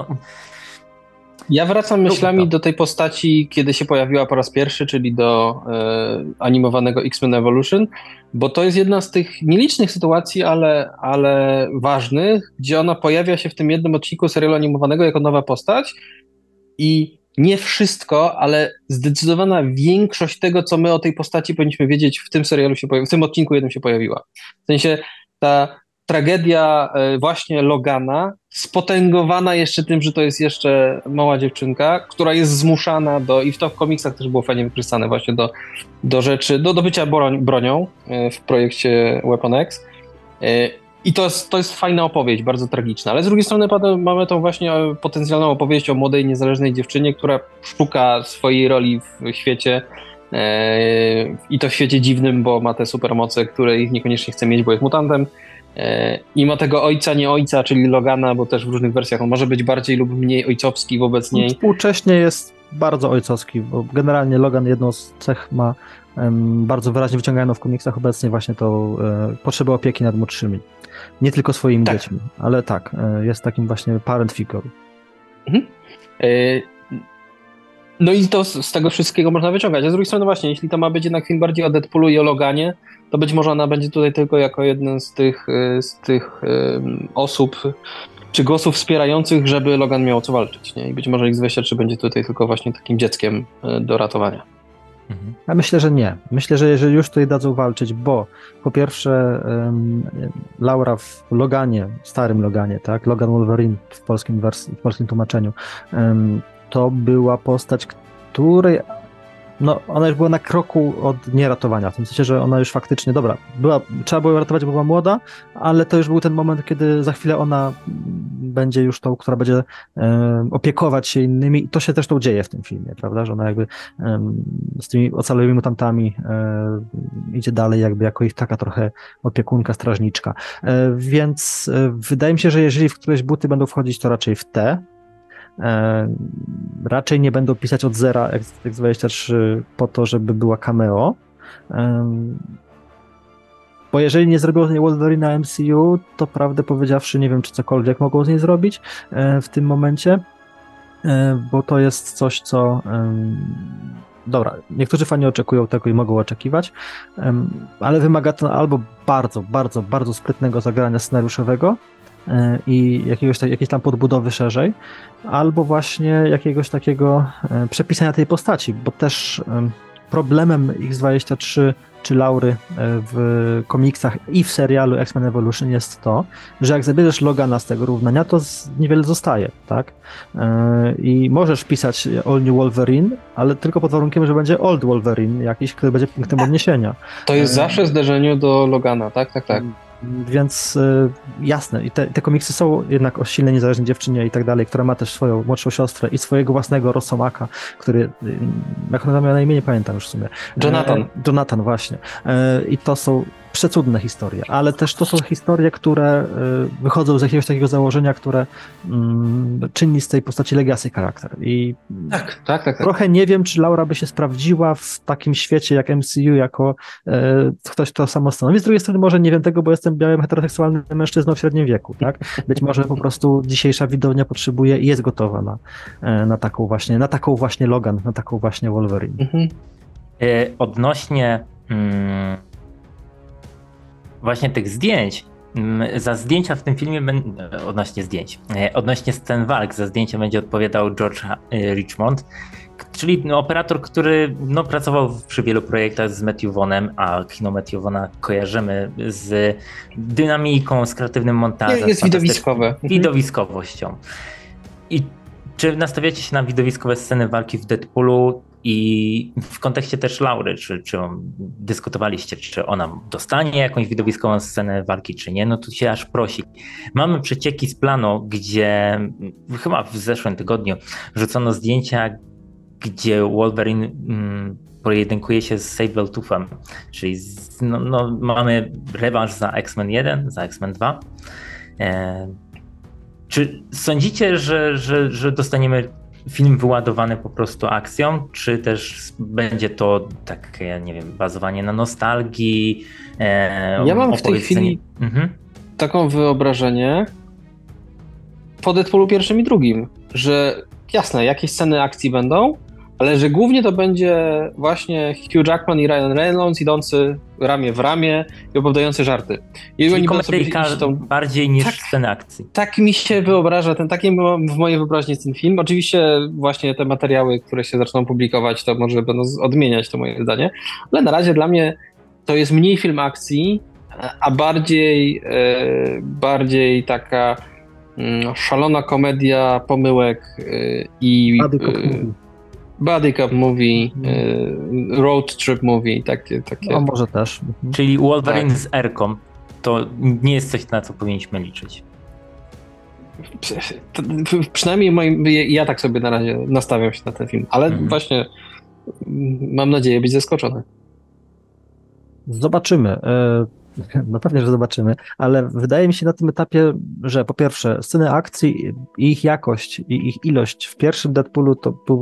Ja wracam myślami do tej postaci, kiedy się pojawiła po raz pierwszy, czyli do animowanego X-Men Evolution, bo to jest jedna z tych nielicznych sytuacji, ale ważnych, gdzie ona pojawia się w tym jednym odcinku serialu animowanego jako nowa postać i nie wszystko, ale zdecydowana większość tego, co my o tej postaci powinniśmy wiedzieć, w tym serialu w tym odcinku jednym się pojawiła. W sensie ta tragedia właśnie Logana, spotęgowana jeszcze tym, że to jest jeszcze mała dziewczynka, która jest zmuszana i w to w komiksach też było fajnie wykorzystane właśnie do rzeczy, do bycia bronią w projekcie Weapon X. I to jest fajna opowieść, bardzo tragiczna, ale z drugiej strony mamy tą właśnie potencjalną opowieść o młodej, niezależnej dziewczynie, która szuka swojej roli w świecie i to w świecie dziwnym, bo ma te supermoce, które ich niekoniecznie chce mieć, bo jest mutantem. I ma tego ojca, nie ojca, czyli Logana, bo też w różnych wersjach on może być bardziej lub mniej ojcowski wobec niej. Współcześnie jest bardzo ojcowski, bo generalnie Logan jedną z cech ma bardzo wyraźnie wyciąganą w komiksach obecnie właśnie to potrzebę opieki nad młodszymi. Nie tylko swoimi dziećmi, ale jest takim właśnie parent figure. Mhm. No i to z tego wszystkiego można wyciągać. A z drugiej strony właśnie, jeśli to ma być jednak film bardziej o Deadpoolu i o Loganie, to być może ona będzie tutaj tylko jako jeden z tych osób czy głosów wspierających, żeby Logan miał co walczyć. Nie? I być może X-23 będzie tutaj tylko właśnie takim dzieckiem do ratowania. Ja myślę, że nie. Myślę, że jeżeli już tutaj dadzą walczyć, bo po pierwsze Laura w Loganie, starym Loganie, tak, Logan Wolverine w polskim tłumaczeniu, to była postać, której ona już była na kroku od nieratowania, w tym sensie, że ona już faktycznie, trzeba było ją ratować, bo była młoda, ale to już był ten moment, kiedy za chwilę ona będzie już tą, która będzie opiekować się innymi i to się zresztą dzieje w tym filmie, prawda, że ona jakby z tymi ocalonymi mutantami idzie dalej jakby jako ich taka trochę opiekunka, strażniczka, więc wydaje mi się, że jeżeli w któreś buty będą wchodzić, to raczej w te. Raczej nie będą pisać od zera X-23 po to, żeby była cameo, bo jeżeli nie zrobią z niej Wolverina MCU, to prawdę powiedziawszy nie wiem, czy cokolwiek mogą z niej zrobić w tym momencie, bo to jest coś, co niektórzy fani oczekują tego i mogą oczekiwać, ale wymaga to albo bardzo, bardzo, bardzo sprytnego zagrania scenariuszowego i jakiejś tam podbudowy szerzej, albo właśnie jakiegoś takiego przepisania tej postaci, bo też problemem X-23 czy Laury w komiksach i w serialu X-Men Evolution jest to, że jak zabierzesz Logana z tego równania, to niewiele zostaje, tak? I możesz pisać All New Wolverine, ale tylko pod warunkiem, że będzie Old Wolverine jakiś, który będzie punktem odniesienia. To jest zawsze zderzenie do Logana, tak? Więc jasne, i te komiksy są jednak o silnej, niezależnej dziewczynie i tak dalej, która ma też swoją młodszą siostrę i swojego własnego Rosomaka, który, jak on miał na imię, nie pamiętam już w sumie. Jonathan, właśnie. I to są przecudne historie, ale też to są historie, które wychodzą z jakiegoś takiego założenia, które czyni z tej postaci legacy charakter. I tak. Trochę nie wiem, czy Laura by się sprawdziła w takim świecie jak MCU, jako ktoś, kto samo stanowi. Z drugiej strony może nie wiem tego, bo jestem białym, heteroseksualnym mężczyzną w średnim wieku, tak? Być może po prostu dzisiejsza widownia potrzebuje i jest gotowa na taką właśnie Logan, na taką właśnie Wolverine. Odnośnie właśnie tych zdjęć, za zdjęcia w tym filmie, odnośnie scen walk, za zdjęcia będzie odpowiadał George Richmond, czyli operator, który pracował przy wielu projektach z Matthew Vaughnem, a kino Matthew Vaughna kojarzymy z dynamiką, z kreatywnym montażem. Jest widowiskowe. Widowiskowością. I czy nastawiacie się na widowiskowe sceny walki w Deadpoolu i w kontekście też Laury, czy dyskutowaliście, czy ona dostanie jakąś widowiskową scenę walki, czy nie? No tu się aż prosi. Mamy przecieki z planu, gdzie chyba w zeszłym tygodniu rzucono zdjęcia, gdzie Wolverine pojedynkuje się z Sabretooth'em, czyli mamy rewanż za X-Men 1, za X-Men 2. Czy sądzicie, że dostaniemy film wyładowany po prostu akcją, czy też będzie to takie, nie wiem, bazowanie na nostalgii? Ja mam w tej chwili taką wyobrażenie po Deadpoolu pierwszym i drugim, że jasne, jakieś sceny akcji będą, ale że głównie to będzie właśnie Hugh Jackman i Ryan Reynolds idący ramię w ramię i opowiadający żarty. Czyli komedyjka bardziej niż sceny akcji. Tak mi się wyobraża, taki w mojej wyobraźni jest ten film. Oczywiście właśnie te materiały, które się zaczną publikować, to może będą odmieniać to moje zdanie, ale na razie dla mnie to jest mniej film akcji, a bardziej taka szalona komedia pomyłek i buddy cop movie, road trip movie, takie. No może też. Czyli Wolverine z Erką to nie jest coś, na co powinniśmy liczyć. Przynajmniej ja tak sobie na razie nastawiam się na ten film, ale właśnie mam nadzieję być zaskoczony. Zobaczymy. No pewnie, że zobaczymy, ale wydaje mi się na tym etapie, że po pierwsze sceny akcji, ich jakość i ich ilość w pierwszym Deadpoolu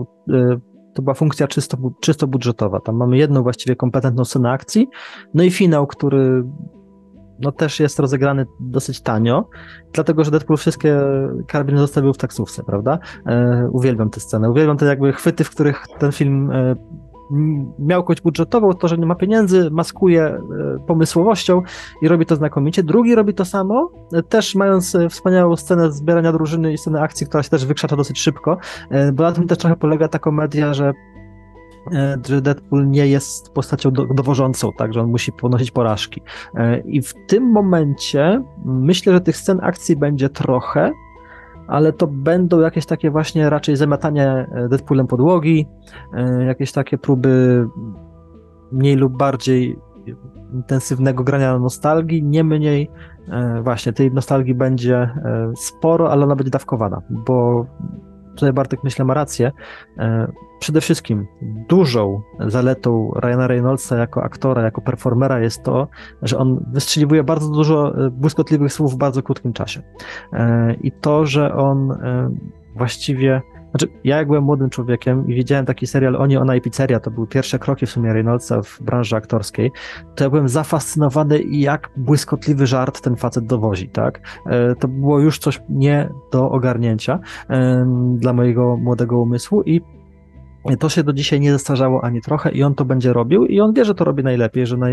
to była funkcja czysto budżetowa. Tam mamy jedną właściwie kompetentną scenę akcji, no i finał, który no też jest rozegrany dosyć tanio, dlatego, że Deadpool wszystkie karabiny zostawił w taksówce, prawda? Uwielbiam tę scenę, uwielbiam te jakby chwyty, w których ten film miał kość budżetową, to, że nie ma pieniędzy, maskuje pomysłowością i robi to znakomicie. Drugi robi to samo, też mając wspaniałą scenę zbierania drużyny i scenę akcji, która się też wykrzacza dosyć szybko, bo na tym też trochę polega ta komedia, że Deadpool nie jest postacią dowożącą, tak, że on musi ponosić porażki. I w tym momencie myślę, że tych scen akcji będzie trochę, ale to będą jakieś takie właśnie raczej zamiatanie Deadpoolem podłogi, jakieś takie próby mniej lub bardziej intensywnego grania na nostalgii, nie mniej właśnie tej nostalgii będzie sporo, ale ona będzie dawkowana, bo tutaj Bartek myślę ma rację. Przede wszystkim dużą zaletą Ryana Reynoldsa jako aktora, jako performera jest to, że on wystrzeliwuje bardzo dużo błyskotliwych słów w bardzo krótkim czasie. I to, że on właściwie... Znaczy, ja jak byłem młodym człowiekiem i widziałem taki serial Oni, Ona i Pizzeria, to były pierwsze kroki w sumie Reynoldsa w branży aktorskiej, to ja byłem zafascynowany, jak błyskotliwy żart ten facet dowozi, tak? To było już coś nie do ogarnięcia dla mojego młodego umysłu i to się do dzisiaj nie zestarzało ani trochę i on to będzie robił i on wie, że to robi najlepiej, że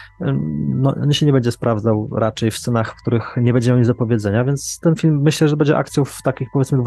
on się nie będzie sprawdzał raczej w scenach, w których nie będzie miał nic do powiedzenia, więc ten film myślę, że będzie akcją w takich powiedzmy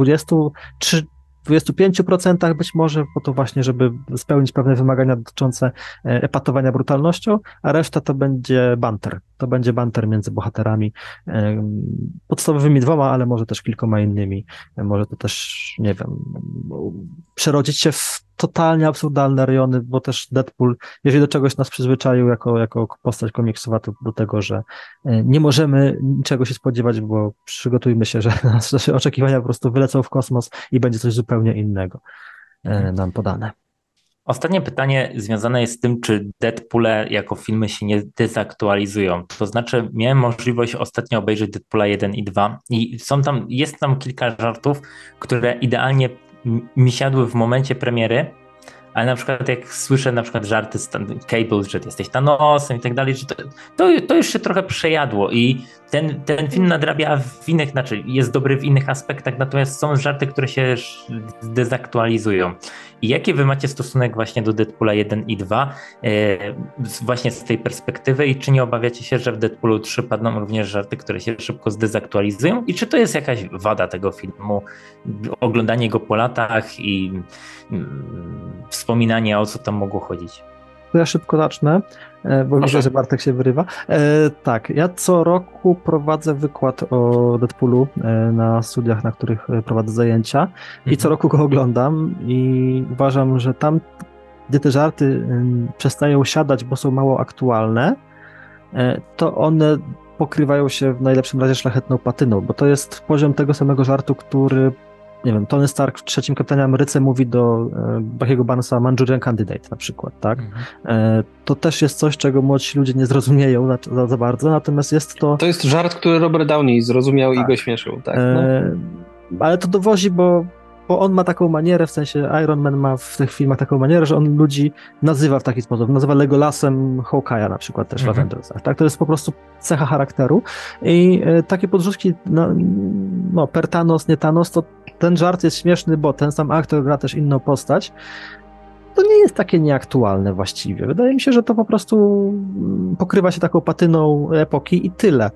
25% być może, po to właśnie, żeby spełnić pewne wymagania dotyczące epatowania brutalnością, a reszta to będzie banter. To będzie banter między bohaterami, podstawowymi dwoma, ale może też kilkoma innymi. Może to też, nie wiem, przerodzić się w totalnie absurdalne rejony, bo też Deadpool, jeżeli do czegoś nas przyzwyczaił jako postać komiksowa, to do tego, że nie możemy niczego się spodziewać, bo przygotujmy się, że nasze oczekiwania po prostu wylecą w kosmos i będzie coś zupełnie innego nam podane. Ostatnie pytanie związane jest z tym, czy Deadpoole jako filmy się nie dezaktualizują. To znaczy, miałem możliwość ostatnio obejrzeć Deadpoola 1 i 2 i jest tam kilka żartów, które idealnie mi siadły w momencie premiery, ale na przykład jak słyszę na przykład żarty z Cable, że ty jesteś Thanosem i tak dalej, że to już się trochę przejadło i ten film nadrabia w innych, znaczy jest dobry w innych aspektach, natomiast są żarty, które się dezaktualizują. I jaki wy macie stosunek właśnie do Deadpoola 1 i 2 właśnie z tej perspektywy i czy nie obawiacie się, że w Deadpoolu 3 padną również żarty, które się szybko zdezaktualizują i czy to jest jakaś wada tego filmu, oglądanie go po latach i wspominanie, o co tam mogło chodzić? To ja szybko zacznę, bo widzę, że Bartek się wyrywa. Tak, ja co roku prowadzę wykład o Deadpoolu na studiach, na których prowadzę zajęcia i co roku go oglądam i uważam, że tam, gdzie te żarty przestają siadać, bo są mało aktualne, to one pokrywają się w najlepszym razie szlachetną patyną, bo to jest poziom tego samego żartu, który nie wiem, Tony Stark w trzecim Kapitanie Ameryce mówi do Bucky'ego Barnesa Manchurian Candidate na przykład, tak? To też jest coś, czego młodzi ludzie nie zrozumieją za bardzo, natomiast jest to... To jest żart, który Robert Downey zrozumiał i go śmieszył, tak? No. Ale to dowozi, bo on ma taką manierę, w sensie Iron Man ma w tych filmach taką manierę, że on ludzi nazywa w taki sposób. Nazywa Legolasem Hawkeye'a na przykład też w Avengersach. Tak? To jest po prostu cecha charakteru i takie podrzucki, no per Thanos, nie Thanos, to ten żart jest śmieszny, bo ten sam aktor gra też inną postać. To nie jest takie nieaktualne właściwie. Wydaje mi się, że to po prostu pokrywa się taką patyną epoki i tyle.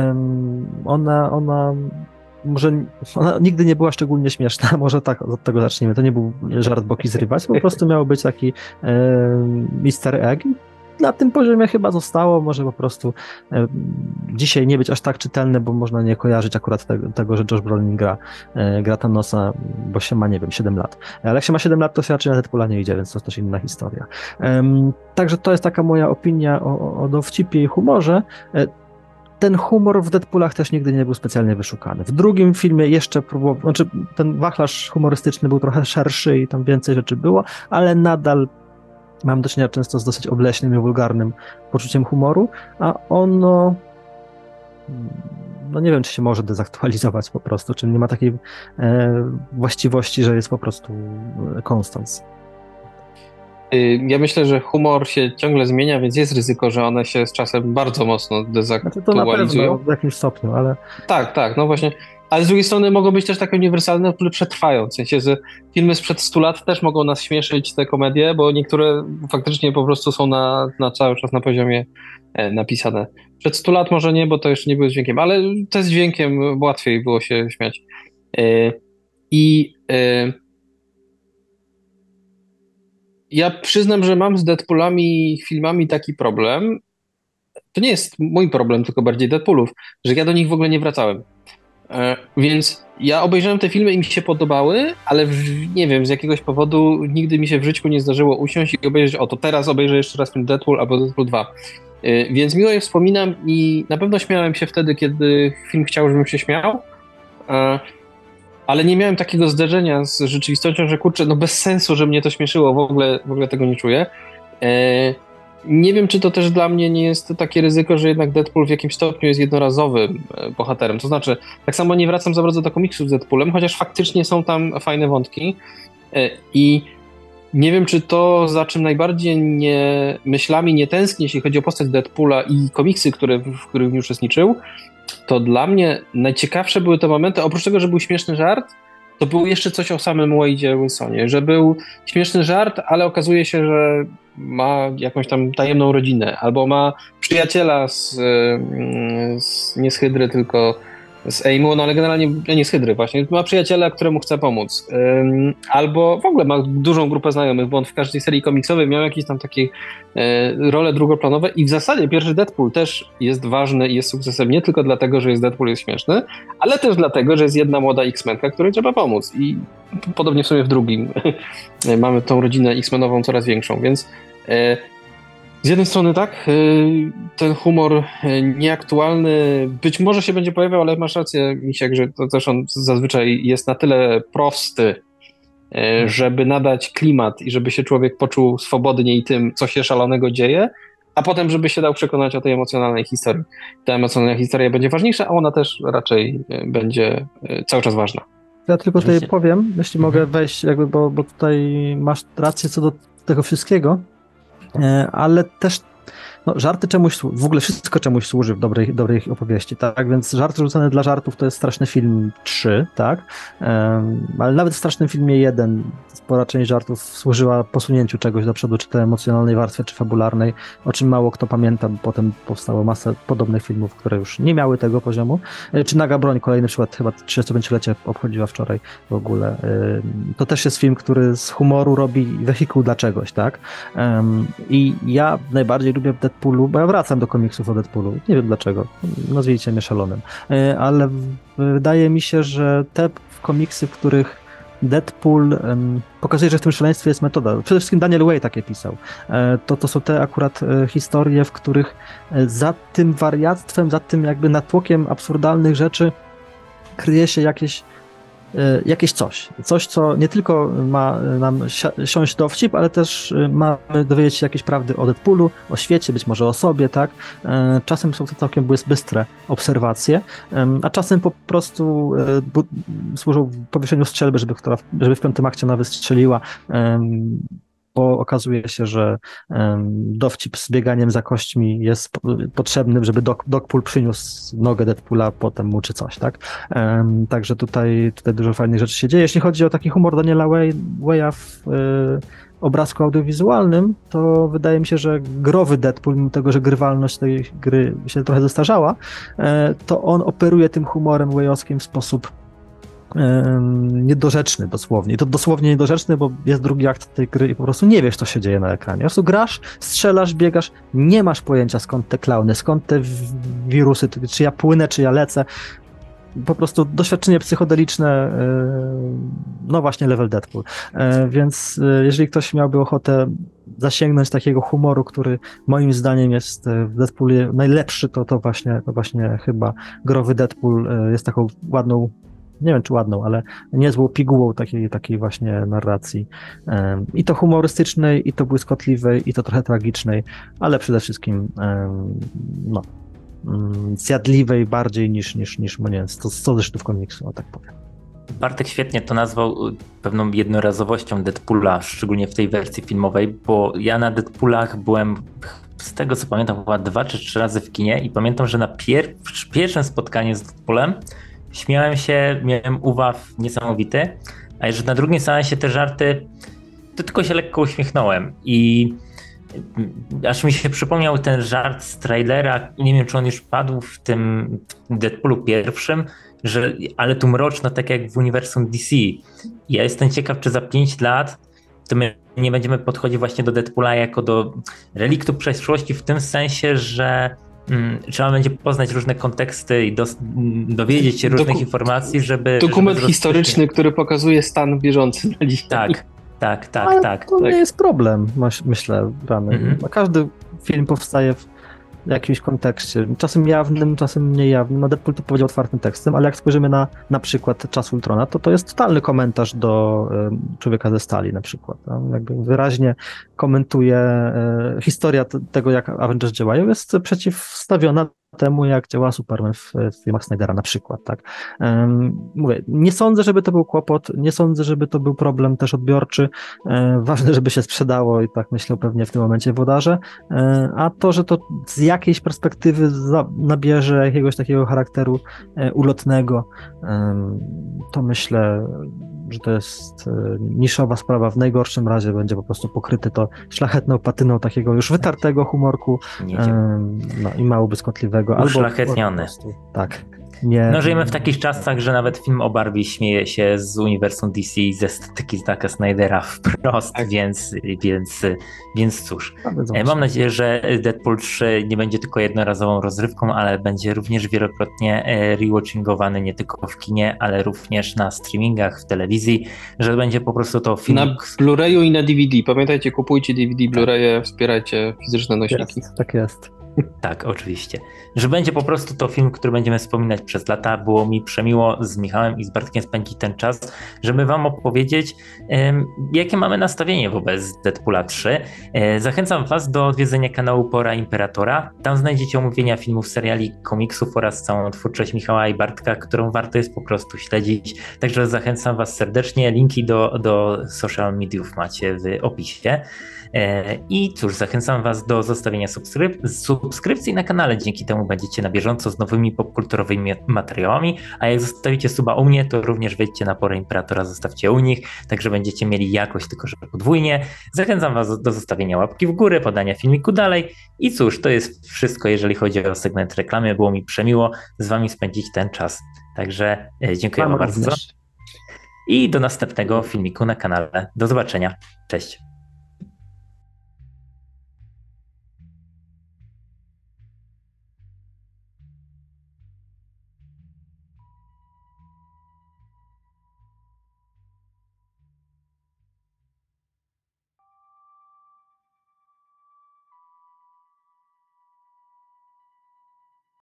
Ona nigdy nie była szczególnie śmieszna, może tak od tego zacznijmy. To nie był żart boki zrywać, po prostu miał być taki easter egg. Na tym poziomie chyba zostało, może po prostu dzisiaj nie być aż tak czytelne, bo można nie kojarzyć akurat tego, że Josh Brolin gra Thanosa, bo się ma, nie wiem, 7 lat. Ale jak się ma 7 lat, to się raczej na Deadpoola nie idzie, więc to jest też inna historia. Także to jest taka moja opinia o dowcipie i humorze. Ten humor w Deadpoolach też nigdy nie był specjalnie wyszukany. W drugim filmie jeszcze próbował, znaczy ten wachlarz humorystyczny był trochę szerszy i tam więcej rzeczy było, ale nadal mam do czynienia często z dosyć obleśnym i wulgarnym poczuciem humoru, a ono, no nie wiem, czy się może dezaktualizować po prostu, czy nie ma takiej właściwości, że jest po prostu konstans. Ja myślę, że humor się ciągle zmienia, więc jest ryzyko, że one się z czasem bardzo mocno dezaktualizują. Znaczy to na pewno w jakimś stopniu, ale... Tak, no właśnie. Ale z drugiej strony mogą być też takie uniwersalne, które przetrwają. W sensie, że filmy sprzed 100 lat też mogą nas śmieszyć, te komedie, bo niektóre faktycznie po prostu są na cały czas na poziomie napisane. Przed 100 lat może nie, bo to jeszcze nie było dźwiękiem, ale to z dźwiękiem łatwiej było się śmiać. Ja przyznam, że mam z Deadpoolami filmami taki problem. To nie jest mój problem, tylko bardziej Deadpoolów, że ja do nich w ogóle nie wracałem. Więc ja obejrzałem te filmy i mi się podobały, ale nie wiem, z jakiegoś powodu nigdy mi się w życiu nie zdarzyło usiąść i obejrzeć, to teraz obejrzę jeszcze raz film Deadpool albo Deadpool 2. Więc miło je wspominam i na pewno śmiałem się wtedy, kiedy film chciał, żebym się śmiał, ale nie miałem takiego zderzenia z rzeczywistością, że kurczę, no bez sensu, że mnie to śmieszyło, w ogóle tego nie czuję. Nie wiem, czy to też dla mnie nie jest takie ryzyko, że jednak Deadpool w jakimś stopniu jest jednorazowym bohaterem. To znaczy, tak samo nie wracam za bardzo do komiksów z Deadpoolem, chociaż faktycznie są tam fajne wątki i nie wiem, czy to, za czym najbardziej myślami nie tęsknię, jeśli chodzi o postać Deadpoola i komiksy, w których nie uczestniczył, to dla mnie najciekawsze były te momenty, oprócz tego, że był śmieszny żart, to było jeszcze coś o samym Wade'ie Wilsonie, że był śmieszny żart, ale okazuje się, że ma jakąś tam tajemną rodzinę, albo ma przyjaciela nie z Hydry, tylko z Aimu, no ale generalnie nie z Hydry właśnie, ma przyjaciela, któremu chce pomóc, albo w ogóle ma dużą grupę znajomych, bo on w każdej serii komiksowej miał jakieś tam takie role drugoplanowe i w zasadzie pierwszy Deadpool też jest ważny i jest sukcesem nie tylko dlatego, że Deadpool jest śmieszny, ale też dlatego, że jest jedna młoda X-Menka, której trzeba pomóc i podobnie w sumie w drugim mamy tą rodzinę X-Menową coraz większą, więc z jednej strony tak, ten humor nieaktualny być może się będzie pojawiał, ale masz rację, Misiek, że to też on zazwyczaj jest na tyle prosty, żeby nadać klimat i żeby się człowiek poczuł swobodniej tym, co się szalonego dzieje, a potem, żeby się dał przekonać o tej emocjonalnej historii. Ta emocjonalna historia będzie ważniejsza, a ona też raczej będzie cały czas ważna. Ja tylko tutaj powiem, jeśli mogę wejść, bo tutaj masz rację co do tego wszystkiego, ale też żarty czemuś, w ogóle wszystko czemuś służy w dobrej opowieści, tak? Więc żart rzucony dla żartów to jest Straszny Film 3, tak? Ale nawet w Strasznym Filmie 1 spora część żartów służyła posunięciu czegoś do przodu, czy to emocjonalnej warstwy, czy fabularnej, o czym mało kto pamięta, bo potem powstało masę podobnych filmów, które już nie miały tego poziomu. Czy Naga Broń, kolejny przykład, chyba 35-lecie obchodziła wczoraj w ogóle. To też jest film, który z humoru robi wehikuł dla czegoś, tak? I ja najbardziej lubię Deadpoolu, bo ja wracam do komiksów o Deadpoolu. Nie wiem dlaczego. Nazwijcie mnie szalonym. Ale wydaje mi się, że te komiksy, w których Deadpool pokazuje, że w tym szaleństwie jest metoda. Przede wszystkim Daniel Way takie pisał. To są te akurat historie, w których za tym wariactwem, za tym jakby natłokiem absurdalnych rzeczy kryje się jakieś jakieś coś, co nie tylko ma nam siąść dowcip, ale też mamy dowiedzieć się jakiejś prawdy o Deadpoolu, o świecie, być może o sobie, tak? Czasem są to całkiem bystre obserwacje, a czasem po prostu służą powieszeniu strzelby, żeby w piątym akcie ona wystrzeliła, bo okazuje się, że dowcip z bieganiem za kośćmi jest potrzebny, żeby Dogpool przyniósł nogę Deadpoola potem mu czy coś, tak? Także tutaj dużo fajnych rzeczy się dzieje. Jeśli chodzi o taki humor Daniela Waya w obrazku audiowizualnym, to wydaje mi się, że growy Deadpool, mimo tego, że grywalność tej gry się trochę zestarzała, to on operuje tym humorem wayowskim w sposób niedorzeczny dosłownie. I to dosłownie niedorzeczny, bo jest drugi akt tej gry i po prostu nie wiesz, co się dzieje na ekranie. Po prostu grasz, strzelasz, biegasz, nie masz pojęcia, skąd te klauny, skąd te wirusy, czy ja płynę, czy ja lecę. Po prostu doświadczenie psychodeliczne, no właśnie level Deadpool. Więc jeżeli ktoś miałby ochotę zasięgnąć takiego humoru, który moim zdaniem jest w Deadpoolie najlepszy, to właśnie chyba growy Deadpool jest taką ładną, nie wiem czy ładną, ale niezłą pigułą takiej właśnie narracji. I to humorystycznej, i to błyskotliwej, i to trochę tragicznej, ale przede wszystkim zjadliwej bardziej niż no nie wiem, 100 zeszytów komiksu, o tak powiem. Bartek świetnie to nazwał pewną jednorazowością Deadpoola, szczególnie w tej wersji filmowej, bo ja na Deadpoolach byłem, z tego co pamiętam, chyba 2 czy 3 razy w kinie i pamiętam, że na pierwszym spotkaniu z Deadpoolem śmiałem się, miałem ubaw niesamowity, a już na drugim seansie te żarty, to tylko się lekko uśmiechnąłem i aż mi się przypomniał ten żart z trailera, nie wiem czy on już padł w tym Deadpoolu pierwszym, ale tu mroczno, tak jak w uniwersum DC. Ja jestem ciekaw, czy za 5 lat to my nie będziemy podchodzić właśnie do Deadpoola jako do reliktu przeszłości w tym sensie, że trzeba będzie poznać różne konteksty i dowiedzieć się różnych informacji, żeby... Dokument historyczny, który pokazuje stan bieżący na dzisiaj. Tak. To nie jest problem, myślę, Rany. Każdy film powstaje w jakimś kontekście, czasem jawnym, czasem mniej jawnym. No Deadpool to powiedział otwartym tekstem, ale jak spojrzymy na przykład Czas Ultrona, to jest totalny komentarz do Człowieka ze stali na przykład. Jakby wyraźnie komentuje historia tego, jak Avengers działają, jest przeciwstawiona temu, jak działa Superman w filmach Snydera na przykład, tak. Mówię, nie sądzę, żeby to był kłopot, nie sądzę, żeby to był problem też odbiorczy. Ważne, żeby się sprzedało i tak myślę pewnie w tym momencie włodarze, a to, że to z jakiejś perspektywy nabierze jakiegoś takiego charakteru ulotnego, to myślę, że to jest niszowa sprawa. W najgorszym razie będzie po prostu pokryte to szlachetną patyną takiego już wytartego humorku i mało błyskotliwego. Uszlachetniony. Tak. No żyjemy w takich czasach, że nawet film o Barbie śmieje się z uniwersum DC i ze estetyki Zacka Snydera wprost, tak. więc cóż. Mam nadzieję, że Deadpool 3 nie będzie tylko jednorazową rozrywką, ale będzie również wielokrotnie rewatchingowany nie tylko w kinie, ale również na streamingach, w telewizji, że będzie po prostu to film... Na Blu-rayu i na DVD. Pamiętajcie, kupujcie DVD, Blu-raye, wspierajcie fizyczne nośniki. Tak jest. Tak, oczywiście. Że będzie po prostu to film, który będziemy wspominać przez lata. Było mi przemiło z Michałem i z Bartkiem spędzić ten czas, żeby wam opowiedzieć, jakie mamy nastawienie wobec Deadpoola 3. Zachęcam was do odwiedzenia kanału Pora Imperatora. Tam znajdziecie omówienia filmów, seriali, komiksów oraz całą twórczość Michała i Bartka, którą warto jest po prostu śledzić. Także zachęcam was serdecznie. Linki do social mediów macie w opisie. I cóż, zachęcam was do zostawienia subskrypcji na kanale, dzięki temu będziecie na bieżąco z nowymi popkulturowymi materiałami, a jak zostawicie suba u mnie, to również wejdźcie na Porę Imperatora, zostawcie u nich, także będziecie mieli jakość, tylko że podwójnie. Zachęcam was do zostawienia łapki w górę, podania filmiku dalej i cóż, to jest wszystko, jeżeli chodzi o segment reklamy. Było mi przemiło z wami spędzić ten czas, także dziękuję wam bardzo i do następnego filmiku na kanale. Do zobaczenia, cześć.